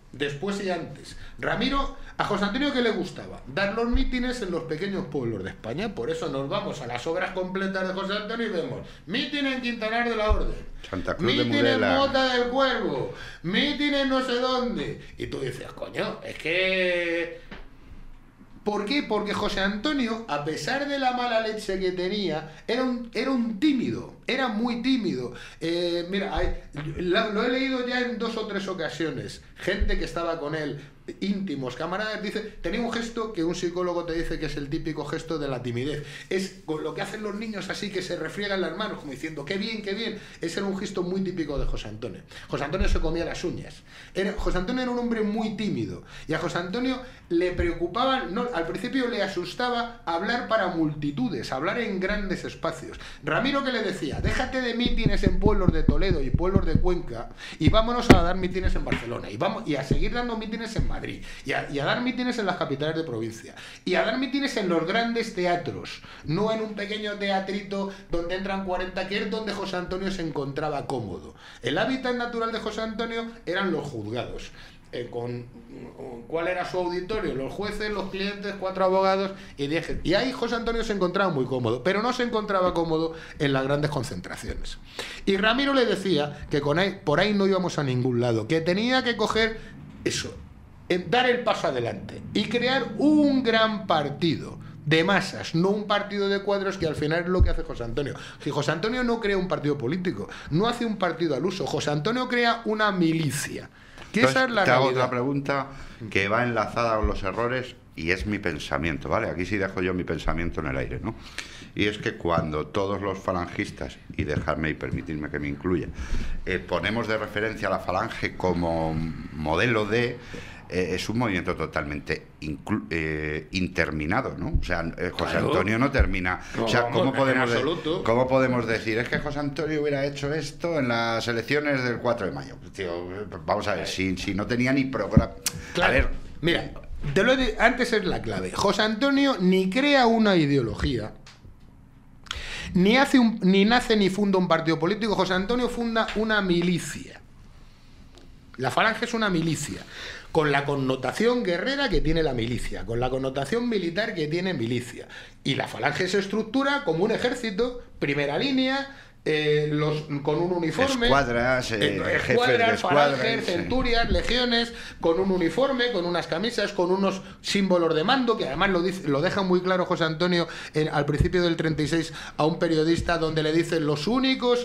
después y antes. Ramiro, a José Antonio, ¿qué le gustaba? Dar los mítines en los pequeños pueblos de España. Por eso nos vamos a las obras completas de José Antonio y vemos mítin en Quintanar de la Orden, Santa Cruz de mítin en Mudela, Mota del Cuervo, mítin en no sé dónde. Y tú dices, coño, es que... ¿Por qué? Porque José Antonio, a pesar de la mala leche que tenía, era un tímido, era muy tímido. Mira, lo he leído ya en 2 o 3 ocasiones. Gente que estaba con él, íntimos, camaradas, dice, tenía un gesto que un psicólogo te dice que es el típico gesto de la timidez. Es con lo que hacen los niños así, que se refriegan las manos, como diciendo, qué bien, qué bien. Ese era un gesto muy típico de José Antonio. José Antonio se comía las uñas. José Antonio era un hombre muy tímido. Y a José Antonio le preocupaba, al principio le asustaba hablar para multitudes, hablar en grandes espacios. Ramiro, ¿qué le decía? Déjate de mítines en pueblos de Toledo y pueblos de Cuenca y vámonos a dar mítines en Barcelona. Y a seguir dando mítines en Madrid, y a dar mítines en las capitales de provincia, y a dar mítines en los grandes teatros, no en un pequeño teatrito donde entran 40, que es donde José Antonio se encontraba cómodo. El hábitat natural de José Antonio eran los juzgados. ¿Cuál era su auditorio? Los jueces, los clientes, 4 abogados y 10. Y ahí José Antonio se encontraba muy cómodo, pero no se encontraba cómodo en las grandes concentraciones. Y Ramiro le decía que por ahí no íbamos a ningún lado, que tenía que coger eso, dar el paso adelante y crear un gran partido de masas, no un partido de cuadros, que al final es lo que hace José Antonio. Si José Antonio no crea un partido político, no hace un partido al uso, José Antonio crea una milicia. Que esa es la te hago realidad. otra pregunta que va enlazada con los errores y es mi pensamiento, ¿vale? Aquí sí dejo yo mi pensamiento en el aire, ¿no? Y es que cuando todos los falangistas, y dejarme y permitirme que me incluya, ponemos de referencia a la falange como modelo de... es un movimiento totalmente interminado, ¿no? O sea, José Antonio no termina. No, o sea, ¿cómo podemos decir? Es que José Antonio hubiera hecho esto en las elecciones del 4 de mayo. Tío, vamos a ver, si no tenía ni programa. Claro. A ver, Mira, antes es la clave. José Antonio ni crea una ideología, ni nace ni funda un partido político. José Antonio funda una milicia. La falange es una milicia, con la connotación guerrera que tiene la milicia, con la connotación militar que tiene milicia. Y la falange se estructura como un ejército, primera línea, con un uniforme, escuadras, jefes de escuadras, falanges, centurias, legiones, con un uniforme, con unas camisas, con unos símbolos de mando, que además lo deja muy claro José Antonio al principio del 36 a un periodista, donde le dicen los únicos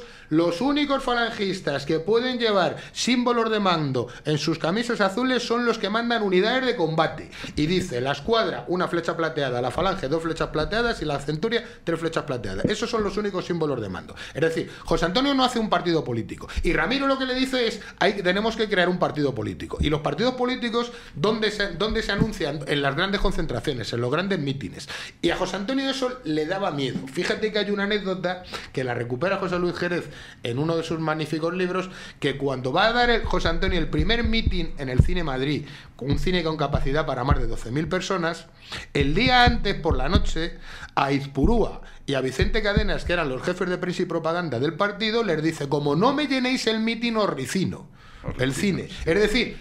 falangistas que pueden llevar símbolos de mando en sus camisas azules son los que mandan unidades de combate. Y dice, la escuadra, 1 flecha plateada, la falange, 2 flechas plateadas, y la centuria, 3 flechas plateadas. Esos son los únicos símbolos de mando. Es decir, José Antonio no hace un partido político. Y Ramiro lo que le dice es, tenemos que crear un partido político. Y los partidos políticos, ¿dónde se anuncian? En las grandes concentraciones, en los grandes mítines. Y a José Antonio eso le daba miedo. Fíjate que hay una anécdota que la recupera José Luis Jerez en uno de sus magníficos libros, que cuando va a dar José Antonio el primer mitin en el Cine Madrid, un cine con capacidad para más de 12.000 personas, el día antes, por la noche, a Izpurúa y a Vicente Cadenas, que eran los jefes de prensa y propaganda del partido, les dice, como no me llenéis el mitin, os ricino el cine. Es decir,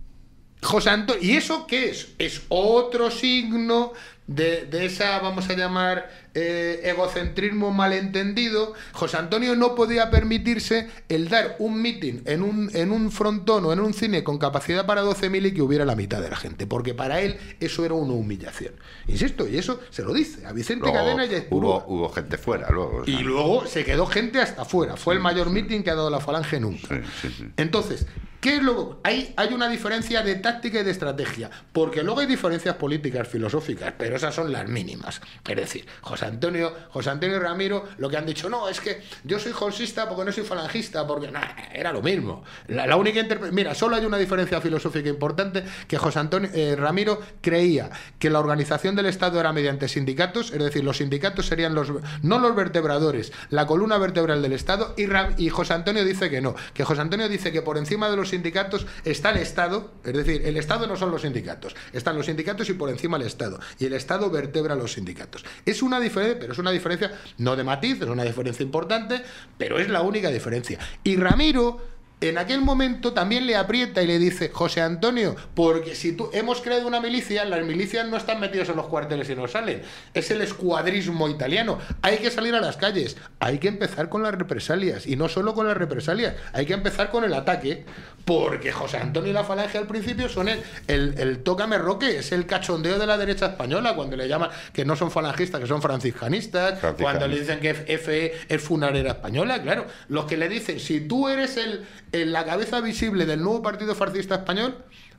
José Antonio... ¿Y eso qué es? Es otro signo de esa, vamos a llamar, egocentrismo malentendido. José Antonio no podía permitirse el dar un mitin en un frontón o en un cine con capacidad para 12.000 y que hubiera la mitad de la gente, porque para él eso era una humillación. Insisto, y eso se lo dice a Vicente Cadena y a Izpurúa. Hubo gente fuera luego. O sea, y luego se quedó gente hasta fuera. Fue el mayor mitin que ha dado la falange nunca. Sí. Entonces, ¿qué es lo que hay una diferencia de táctica y de estrategia? Porque luego hay diferencias políticas, filosóficas, pero esas son las mínimas. Es decir, José Antonio y Ramiro lo que han dicho, no, es que yo soy josista porque no soy falangista, porque era lo mismo. La única mira, solo hay una diferencia filosófica importante, que Ramiro creía que la organización del Estado era mediante sindicatos, es decir, los sindicatos serían no los vertebradores, la columna vertebral del Estado, y José Antonio dice que no, que José Antonio dice que por encima de los sindicatos está el Estado, es decir, el Estado no son los sindicatos, están los sindicatos y por encima el Estado, y el Estado vertebra los sindicatos. Es una diferencia, pero es una diferencia no de matiz, es una diferencia importante, pero es la única diferencia. Y Ramiro en aquel momento también le aprieta y le dice: José Antonio, porque si tú hemos creado una milicia, las milicias no están metidas en los cuarteles y no salen, es el escuadrismo italiano, hay que salir a las calles, hay que empezar con las represalias, y no solo con las represalias, hay que empezar con el ataque, porque José Antonio y la Falange al principio son el tócame roque, es el cachondeo de la derecha española, cuando le llaman que no son falangistas, que son franciscanistas, cuando le dicen que FE es funarera española, claro, los que le dicen: si tú eres la cabeza visible del nuevo partido fascista español,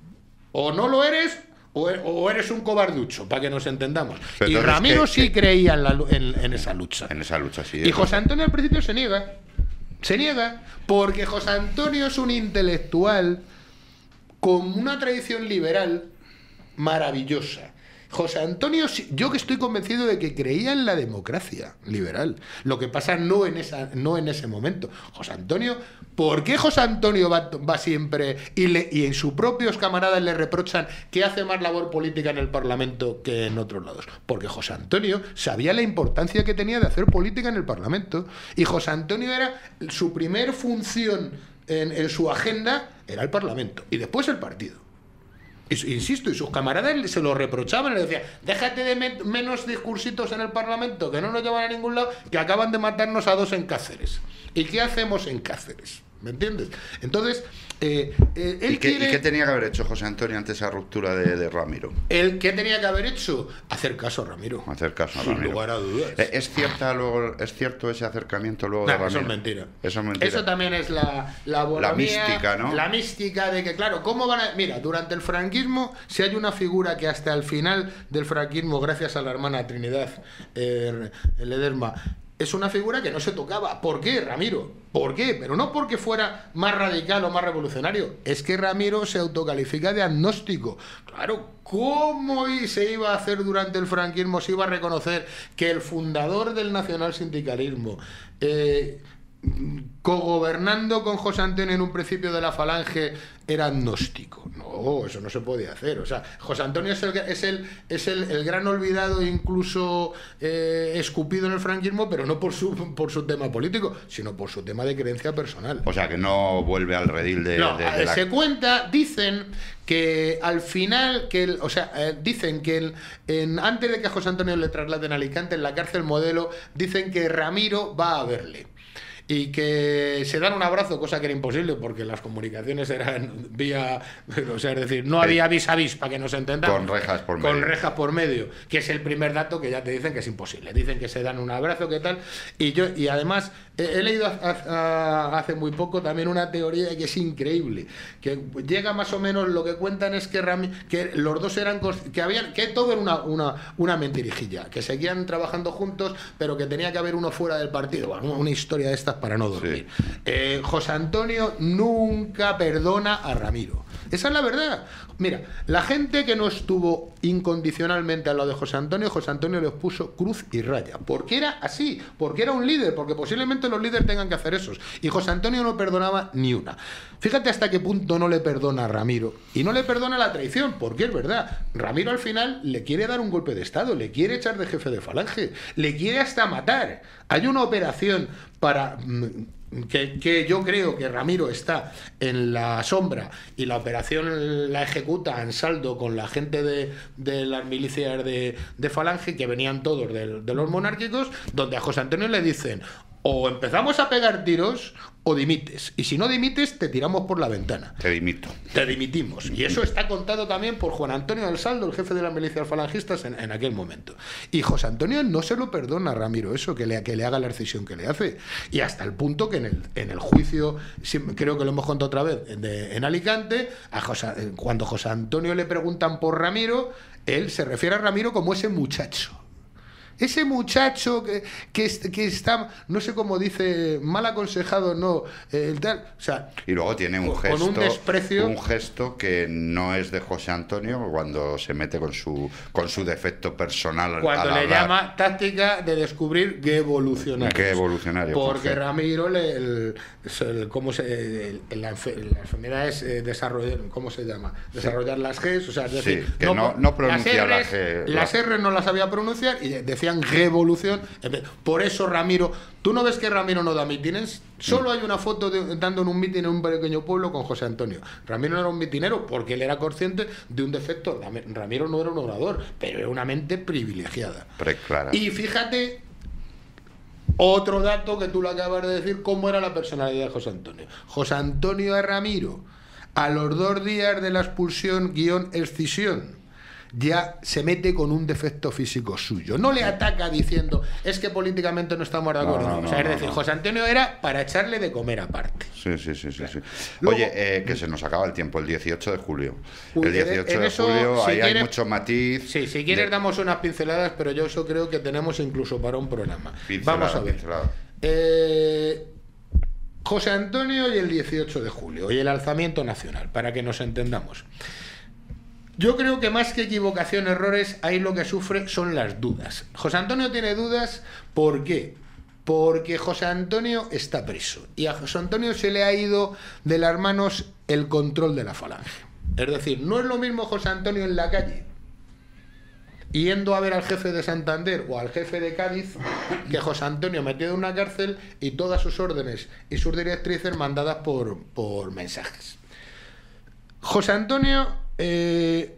o no lo eres, o eres un cobarducho, para que nos entendamos. Pero y Ramiro sí creía en esa lucha. En esa lucha, sí. Y José Antonio al principio se niega. Se niega, porque José Antonio es un intelectual con una tradición liberal maravillosa. José Antonio, yo que estoy convencido de que creía en la democracia liberal. Lo que pasa no en ese momento. José Antonio, ¿por qué José Antonio va siempre y en sus propios camaradas le reprochan que hace más labor política en el Parlamento que en otros lados? Porque José Antonio sabía la importancia que tenía de hacer política en el Parlamento, y José Antonio era su primer función en su agenda era el Parlamento y después el partido. Insisto, y sus camaradas se lo reprochaban, le decían: déjate de menos discursitos en el Parlamento, que no nos llevan a ningún lado, que acaban de matarnos a 2 en Cáceres. ¿Y qué hacemos en Cáceres? ¿Me entiendes? Entonces, ¿Y qué tenía que haber hecho José Antonio ante esa ruptura de Ramiro? ¿Qué tenía que haber hecho? Hacer caso a Ramiro. Hacer caso a Ramiro. Sin lugar a dudas. ¿Es cierto ese acercamiento luego de Ramiro? Eso es mentira. Eso es mentira. Eso también es la mística, ¿no? La mística de que, claro, ¿cómo van a...? Mira, durante el franquismo, si hay una figura que hasta el final del franquismo, gracias a la hermana Trinidad Ledesma, es una figura que no se tocaba. ¿Por qué, Ramiro? ¿Por qué? Pero no porque fuera más radical o más revolucionario. Es que Ramiro se autocalifica de agnóstico. Claro, ¿cómo se iba a hacer durante el franquismo? Se iba a reconocer que el fundador del nacionalsindicalismo, cogobernando con José Antonio en un principio de la Falange, era agnóstico. No, eso no se podía hacer. O sea, José Antonio es el gran olvidado, incluso escupido en el franquismo, pero no por su tema político, sino por su tema de creencia personal. O sea, que no vuelve al redil de se cuenta, dicen que al final, dicen que antes de que a José Antonio le trasladen a Alicante, en la cárcel Modelo, dicen que Ramiro va a verle y que se dan un abrazo, cosa que era imposible porque las comunicaciones eran vía, o sea, es decir, no había vis a vis, para que nos entendamos, con rejas por medio, que es el primer dato que ya te dicen que es imposible. Dicen que se dan un abrazo, ¿qué tal? Y además he leído hace muy poco también una teoría que es increíble, que llega más o menos, lo que cuentan es que los dos eran, que todo era una mentirijilla, que seguían trabajando juntos, pero que tenía que haber uno fuera del partido. Bueno, una historia de estas para no dormir. Sí. José Antonio nunca perdona a Ramiro. Esa es la verdad. Mira, la gente que no estuvo incondicionalmente al lado de José Antonio les puso cruz y raya. Porque era así, porque era un líder, porque posiblemente los líderes tengan que hacer eso. Y José Antonio no perdonaba ni una. Fíjate hasta qué punto no le perdona a Ramiro. Y no le perdona la traición, porque es verdad. Ramiro al final le quiere dar un golpe de Estado, le quiere echar de jefe de Falange, le quiere hasta matar. Hay una operación para... Que yo creo que Ramiro está en la sombra y la operación la ejecuta Ansaldo con la gente de las milicias de Falange, que venían todos de los monárquicos, donde a José Antonio le dicen: o empezamos a pegar tiros o dimites, y si no dimites te tiramos por la ventana. Te dimitimos. Y eso está contado también por Juan Antonio Ansaldo, el jefe de las milicias falangistas en aquel momento. Y José Antonio no se lo perdona a Ramiro eso, que le haga la excisión que le hace. Y hasta el punto que en el juicio, creo que lo hemos contado otra vez, en Alicante, cuando José Antonio le preguntan por Ramiro, él se refiere a Ramiro como ese muchacho. Ese muchacho que está, no sé cómo dice, mal aconsejado, no, tal, o sea, y luego tiene un gesto, con un desprecio, un gesto que no es de José Antonio cuando se mete con su defecto personal. Cuando le llama táctica de descubrir qué evolucionario. Porque Ramiro la enfermedad es desarrollar las Gs, o sea, es decir, que no pronuncia las R no las sabía pronunciar, y decían decían revolución. Por eso Ramiro, ¿tú no ves que Ramiro no da mítines? Solo hay una foto dando en un mítin en un pequeño pueblo con José Antonio. Ramiro no era un mitinero porque él era consciente de un defecto. Ramiro no era un orador, pero era una mente privilegiada. Preclara. Y fíjate, otro dato que tú lo acabas de decir, cómo era la personalidad de José Antonio. José Antonio a Ramiro, a los 2 días de la expulsión /escisión, ya se mete con un defecto físico suyo. No le ataca diciendo, es que políticamente no estamos de acuerdo. Es decir, José Antonio era para echarle de comer aparte. Sí. Luego, oye, que se nos acaba el tiempo, el 18 de julio. El 18 de eso, julio, si ahí quieres, hay mucho matiz. Sí, si quieres damos unas pinceladas, pero yo eso creo que tenemos incluso para un programa. Vamos a ver. José Antonio y el 18 de julio, y el alzamiento nacional, para que nos entendamos. Yo creo que más que equivocación, errores, ahí lo que sufre son las dudas. José Antonio tiene dudas, ¿por qué? Porque José Antonio está preso y a José Antonio se le ha ido de las manos el control de la falange. Es decir, no es lo mismo José Antonio en la calle yendo a ver al jefe de Santander o al jefe de Cádiz que José Antonio metido en una cárcel y todas sus órdenes y sus directrices mandadas por mensajes. José Antonio, él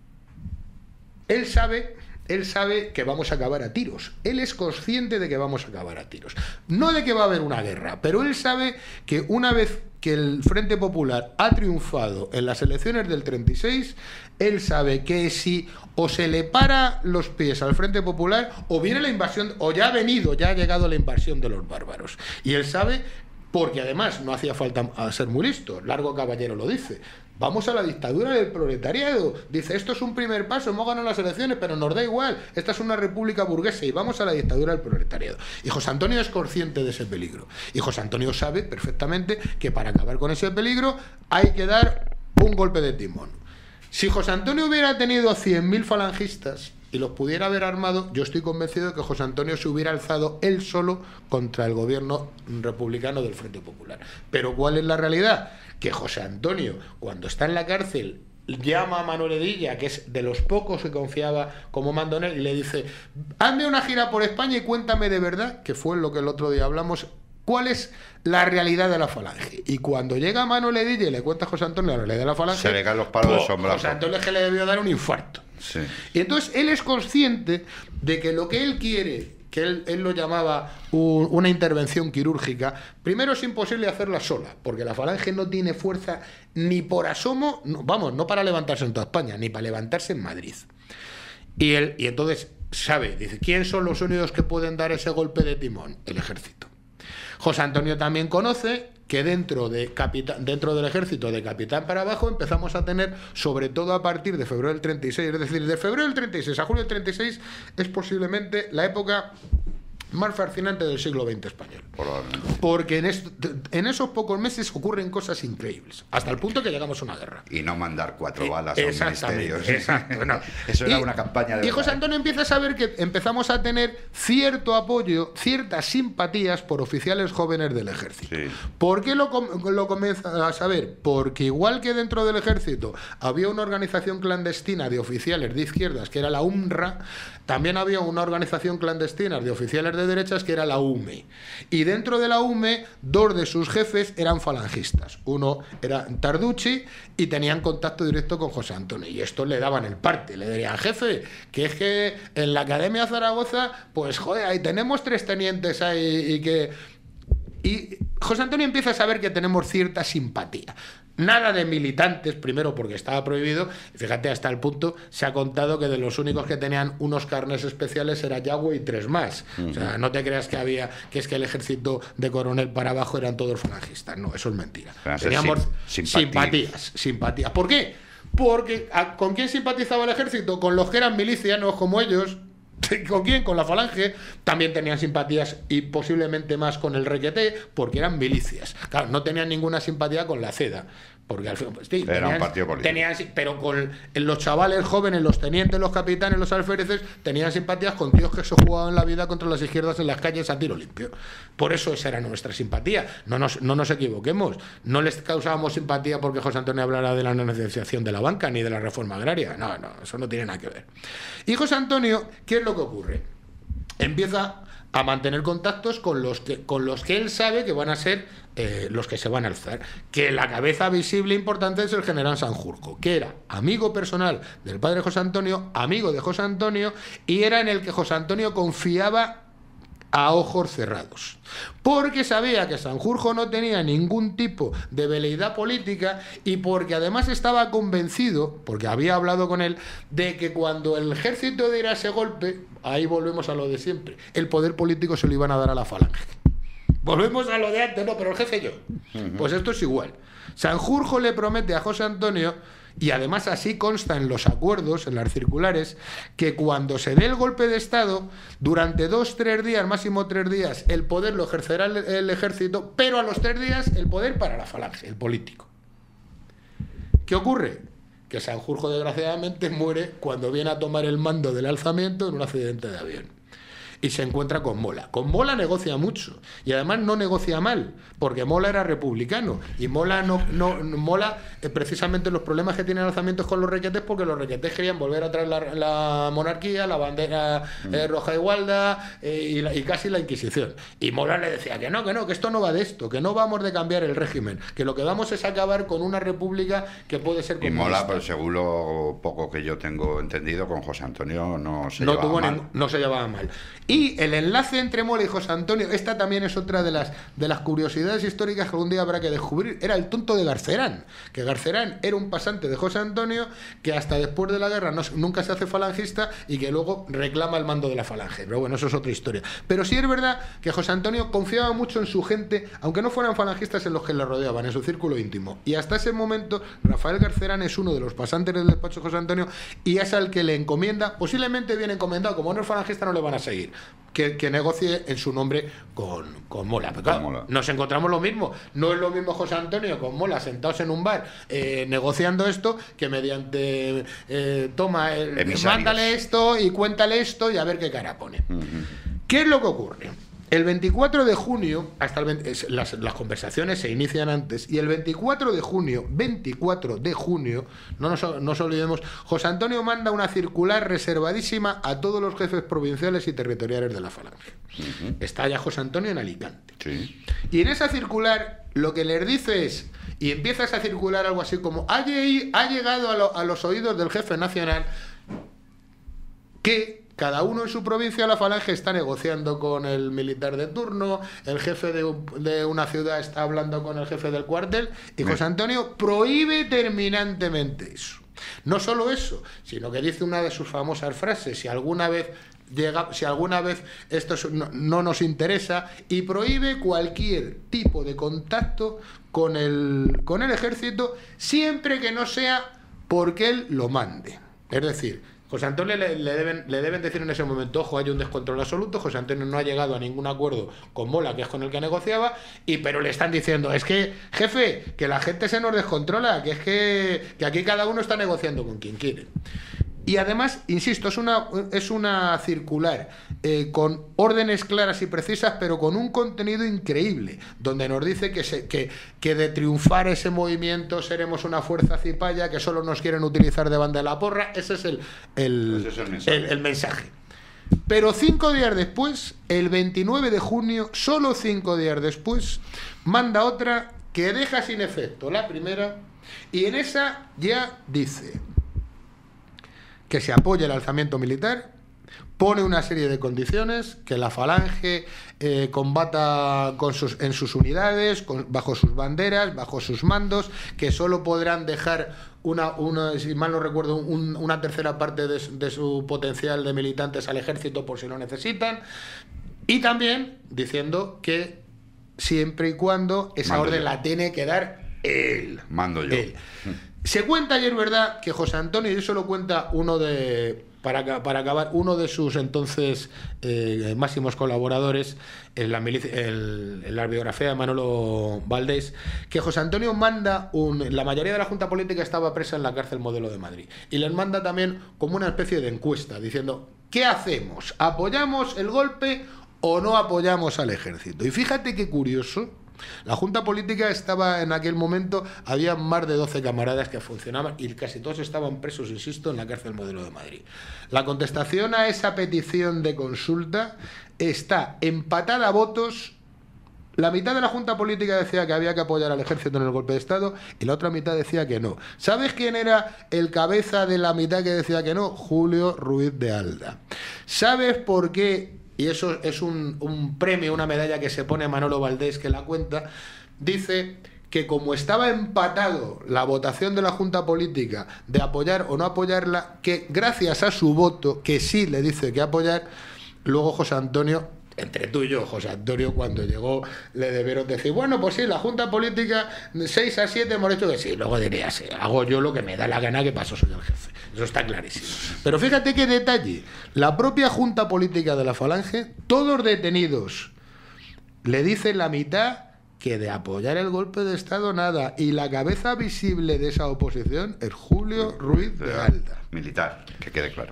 sabe que vamos a acabar a tiros. Él es consciente de que vamos a acabar a tiros. No de que va a haber una guerra, pero él sabe que una vez que el Frente Popular ha triunfado en las elecciones del 36, él sabe que si o se le para los pies al Frente Popular, o viene la invasión, o ya ha llegado la invasión de los bárbaros. Y él sabe, porque además no hacía falta ser muy listo, Largo Caballero lo dice, vamos a la dictadura del proletariado. Dice, esto es un primer paso, hemos ganado las elecciones, pero nos da igual, esta es una república burguesa y vamos a la dictadura del proletariado. Y José Antonio es consciente de ese peligro. Y José Antonio sabe perfectamente que para acabar con ese peligro hay que dar un golpe de timón. Si José Antonio hubiera tenido 100.000 falangistas y los pudiera haber armado, yo estoy convencido de que José Antonio se hubiera alzado él solo contra el gobierno republicano del Frente Popular. Pero ¿cuál es la realidad? Que José Antonio, cuando está en la cárcel, llama a Manuel Edilla, que es de los pocos que confiaba como mando en él, y le dice, hazme una gira por España y cuéntame de verdad, que fue lo que el otro día hablamos, cuál es la realidad de la falange. Y cuando llega Manuel Edilla y le cuenta a José Antonio la realidad de la falange, se le caen los palos del sombrajo. José Antonio es que le debió dar un infarto. Sí. Y entonces él es consciente de que lo que él quiere, que él lo llamaba una intervención quirúrgica, primero es imposible hacerla sola, porque la falange no tiene fuerza ni por asomo, no para levantarse en toda España, ni para levantarse en Madrid. Y entonces sabe, dice, ¿quién son los únicos que pueden dar ese golpe de timón? El ejército. José Antonio también conoce que dentro del ejército, de capitán para abajo, empezamos a tener, sobre todo a partir de febrero del 36, es decir, de febrero del 36 a julio del 36 es posiblemente la época más fascinante del siglo XX español. Porque en esos pocos meses ocurren cosas increíbles, hasta el punto que llegamos a una guerra. Y no mandar 4 balas a un ministerio. Exacto, no. Eso era una campaña de... Y José Antonio empieza a saber que empezamos a tener cierto apoyo, ciertas simpatías por oficiales jóvenes del ejército. Sí. ¿Por qué lo comienza a saber? Porque igual que dentro del ejército había una organización clandestina de oficiales de izquierdas, que era la UNRWA, también había una organización clandestina de oficiales de derechas, que era la UME. Y dentro de la UME, 2 de sus jefes eran falangistas. Uno era Tarducci y tenían contacto directo con José Antonio. Y estos le daban el parte. Le dirían, jefe, que es que en la Academia Zaragoza, pues joder, ahí tenemos 3 tenientes ahí y José Antonio empieza a saber que tenemos cierta simpatía. Nada de militantes, primero porque estaba prohibido, fíjate, hasta el punto se ha contado que de los únicos que tenían unos carnés especiales era Yagüe y 3 más. O sea, no te creas que es que el ejército de coronel para abajo eran todos falangistas. No, eso es mentira. Teníamos simpatías. ¿Por qué? Porque ¿con quién simpatizaba el ejército? Con los que eran milicianos como ellos. ¿Con quién? Con la falange. También tenían simpatías y posiblemente más con el requeté, porque eran milicias. Claro, no tenían ninguna simpatía con la CEDA, porque al fin, pues, sí, era un partido político. Pero con los chavales jóvenes, los tenientes, los capitanes, los alféreces, tenían simpatías con tíos que se jugaban la vida contra las izquierdas en las calles a tiro limpio. Por eso esa era nuestra simpatía. No nos equivoquemos. No les causábamos simpatía porque José Antonio hablara de la nacionalización de la banca ni de la reforma agraria. No, eso no tiene nada que ver. Y José Antonio, ¿qué es lo que ocurre? empieza a mantener contactos con los que él sabe que van a ser los que se van a alzar. Que la cabeza visible importante es el general Sanjurjo, que era amigo personal del padre José Antonio, amigo de José Antonio, y era en el que José Antonio confiaba a ojos cerrados, porque sabía que Sanjurjo no tenía ningún tipo de veleidad política y porque además estaba convencido, porque había hablado con él, de que cuando el ejército diera ese golpe, ahí volvemos a lo de siempre, el poder político se lo iban a dar a la falange. Volvemos a lo de antes, no, pero el jefe yo. Pues esto es igual. Sanjurjo le promete a José Antonio, y además así consta en los acuerdos, en las circulares, que cuando se dé el golpe de Estado, durante 2-3 días, máximo 3 días, el poder lo ejercerá el ejército, pero a los 3 días el poder para la falange, el político. ¿Qué ocurre? Que Sanjurjo desgraciadamente muere cuando viene a tomar el mando del alzamiento en un accidente de avión. Y se encuentra con Mola. Con Mola negocia mucho. Y además no negocia mal, porque Mola era republicano. Y Mola precisamente los problemas que tiene el alzamiento es con los requetés, porque los requetés querían volver a traer la monarquía, la bandera roja de igualdad y casi la Inquisición. Y Mola le decía que no, que esto no va de esto, que no vamos de cambiar el régimen, que lo que vamos es acabar con una república que puede ser comunista. Y Mola, pero según lo poco que yo tengo entendido, con José Antonio no se llevaba mal. No se llevaba mal. Y el enlace entre Mola y José Antonio, esta también es otra de las curiosidades históricas que algún día habrá que descubrir, era el tonto de Garcerán, que Garcerán era un pasante de José Antonio que hasta después de la guerra nunca se hace falangista y que luego reclama el mando de la falange. Pero bueno, eso es otra historia. Pero sí es verdad que José Antonio confiaba mucho en su gente, aunque no fueran falangistas, en los que le rodeaban, en su círculo íntimo. Y hasta ese momento, Rafael Garcerán es uno de los pasantes del despacho de José Antonio y es al que le encomienda, posiblemente bien encomendado, como no es falangista no le van a seguir, que negocie en su nombre con Mola. Pero claro, Mola. Nos encontramos lo mismo. No es lo mismo José Antonio con Mola sentados en un bar negociando esto que mediante mándale esto y cuéntale esto y a ver qué cara pone. ¿Qué es lo que ocurre? El 24 de junio, las conversaciones se inician antes, y el 24 de junio, no nos olvidemos, José Antonio manda una circular reservadísima a todos los jefes provinciales y territoriales de la falange. Está ya José Antonio en Alicante. Sí. Y en esa circular lo que les dice es, y empieza esa circular algo así como, ha llegado a los oídos del jefe nacional que cada uno en su provincia, la falange está negociando con el militar de turno, el jefe de una ciudad está hablando con el jefe del cuartel, y José Antonio prohíbe terminantemente eso. No solo eso, sino que dice una de sus famosas frases, si alguna vez esto no nos interesa, y prohíbe cualquier tipo de contacto con el ejército, siempre que no sea porque él lo mande. Es decir, José Antonio le deben decir en ese momento, ojo, hay un descontrol absoluto, José Antonio no ha llegado a ningún acuerdo con Mola, que es con el que negociaba, pero le están diciendo, es que, jefe, que la gente se nos descontrola, que es que aquí cada uno está negociando con quien quiere. Y además, insisto, es una circular con órdenes claras y precisas, pero con un contenido increíble, donde nos dice que de triunfar ese movimiento seremos una fuerza cipaya, que solo nos quieren utilizar de banda de la porra. Ese es el mensaje. Pero 5 días después, el 29 de junio, solo 5 días después, manda otra que deja sin efecto la primera, y en esa ya dice que se apoya el alzamiento militar, pone una serie de condiciones, que la falange combata en sus unidades, bajo sus banderas, bajo sus mandos, que solo podrán dejar si mal no recuerdo, una tercera parte de su potencial de militantes al ejército por si lo necesitan, y también diciendo que siempre y cuando esa orden la tiene que dar él. Mando yo. Se cuenta, y es verdad, que José Antonio, y eso lo cuenta para acabar, uno de sus entonces máximos colaboradores en la biografía de Manolo Valdés, que José Antonio manda la mayoría de la Junta Política estaba presa en la cárcel Modelo de Madrid, y les manda también como una especie de encuesta, diciendo, ¿qué hacemos? ¿Apoyamos el golpe o no apoyamos al ejército? Y fíjate qué curioso, La Junta Política estaba en aquel momento, había más de 12 camaradas que funcionaban y casi todos estaban presos, insisto, en la cárcel Modelo de Madrid. La contestación a esa petición de consulta está empatada a votos. La mitad de la Junta Política decía que había que apoyar al ejército en el golpe de Estado y la otra mitad decía que no. ¿Sabes quién era el cabeza de la mitad que decía que no? Julio Ruiz de Alda. ¿Sabes por qué? Y eso es un premio, una medalla que se pone a Manolo Valdés, que la cuenta. Dice que como estaba empatado la votación de la Junta Política de apoyar o no apoyarla, que gracias a su voto, que sí le dice que apoyar, luego José Antonio, entre tú y yo, José Antonio, cuando llegó, le debieron decir, bueno, pues sí, la Junta Política 6-7 hemos hecho que sí. Luego diría, sí, hago yo lo que me da la gana, que paso soy el jefe. Eso está clarísimo. Pero fíjate qué detalle. La propia Junta Política de la Falange, todos detenidos, le dice la mitad que de apoyar el golpe de Estado nada. Y la cabeza visible de esa oposición es Julio Ruiz de Alda. Militar, que quede claro.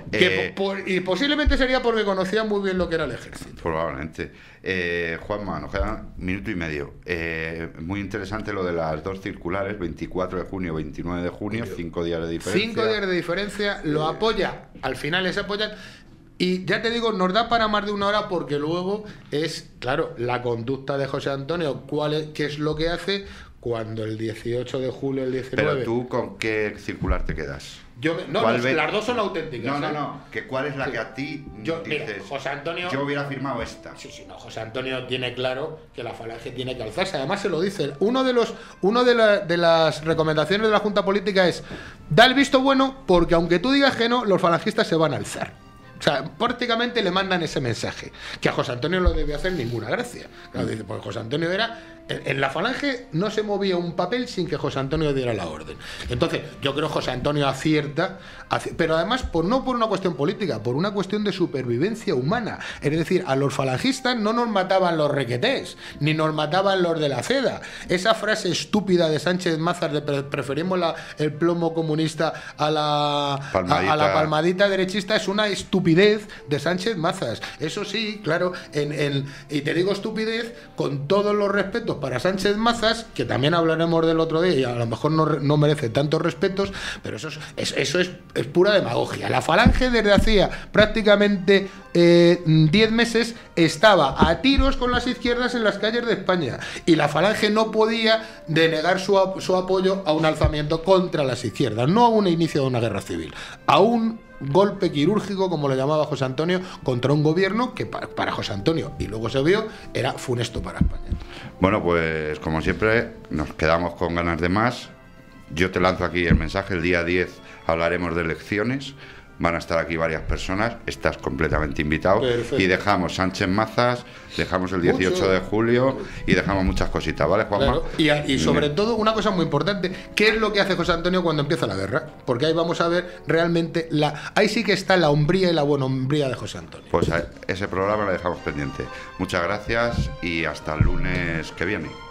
Y posiblemente sería porque conocía muy bien lo que era el ejército. Probablemente. Juanma, nos queda 1 minuto y medio. Muy interesante lo de las dos circulares, 24 de junio, 29 de junio, 5 días de diferencia. 5 días de diferencia, lo apoya, al final les apoyan. Y ya te digo, nos da para más de 1 hora porque luego es, claro, la conducta de José Antonio, qué es lo que hace cuando el 18 de julio, el 19... Pero tú, ¿con qué circular te quedas? Las dos son auténticas. ¿Cuál es la que a ti dices? Mira, José Antonio, yo hubiera firmado esta. Sí, José Antonio tiene claro que la Falange tiene que alzarse. Además se lo dice. Uno de las recomendaciones de la Junta Política es: da el visto bueno, porque aunque tú digas que no, los falangistas se van a alzar. O sea, prácticamente le mandan ese mensaje, que a José Antonio no le debió hacer ninguna gracia. Claro, dice, porque José Antonio era... En la Falange no se movía un papel sin que José Antonio diera la orden. Entonces, yo creo que José Antonio acierta, pero además no por una cuestión política, por una cuestión de supervivencia humana. Es decir, a los falangistas no nos mataban los requetés, ni nos mataban los de la seda. Esa frase estúpida de Sánchez Mazas de preferimos el plomo comunista a la palmadita derechista es una estupidez de Sánchez Mazas. Eso sí, claro, y te digo estupidez con todos los respetos para Sánchez Mazas, que también hablaremos del otro día y a lo mejor no merece tantos respetos, pero eso es pura demagogia. La Falange desde hacía prácticamente 10 meses estaba a tiros con las izquierdas en las calles de España y la Falange no podía denegar su apoyo a un alzamiento contra las izquierdas, no a un inicio de una guerra civil, a un golpe quirúrgico, como le llamaba José Antonio, contra un gobierno que para José Antonio, y luego se vio, era funesto para España. Bueno, pues como siempre, nos quedamos con ganas de más. Yo te lanzo aquí el mensaje, el día 10 hablaremos de elecciones, van a estar aquí varias personas, estás completamente invitado. Perfecto. Y dejamos Sánchez Mazas, dejamos el 18 de julio y dejamos muchas cositas, ¿vale, Juanma? Claro. Y sobre todo, una cosa muy importante, ¿qué es lo que hace José Antonio cuando empieza la guerra? Porque ahí vamos a ver realmente, ahí sí que está la hombría y la buena hombría de José Antonio. Pues ese programa lo dejamos pendiente. Muchas gracias y hasta el lunes que viene.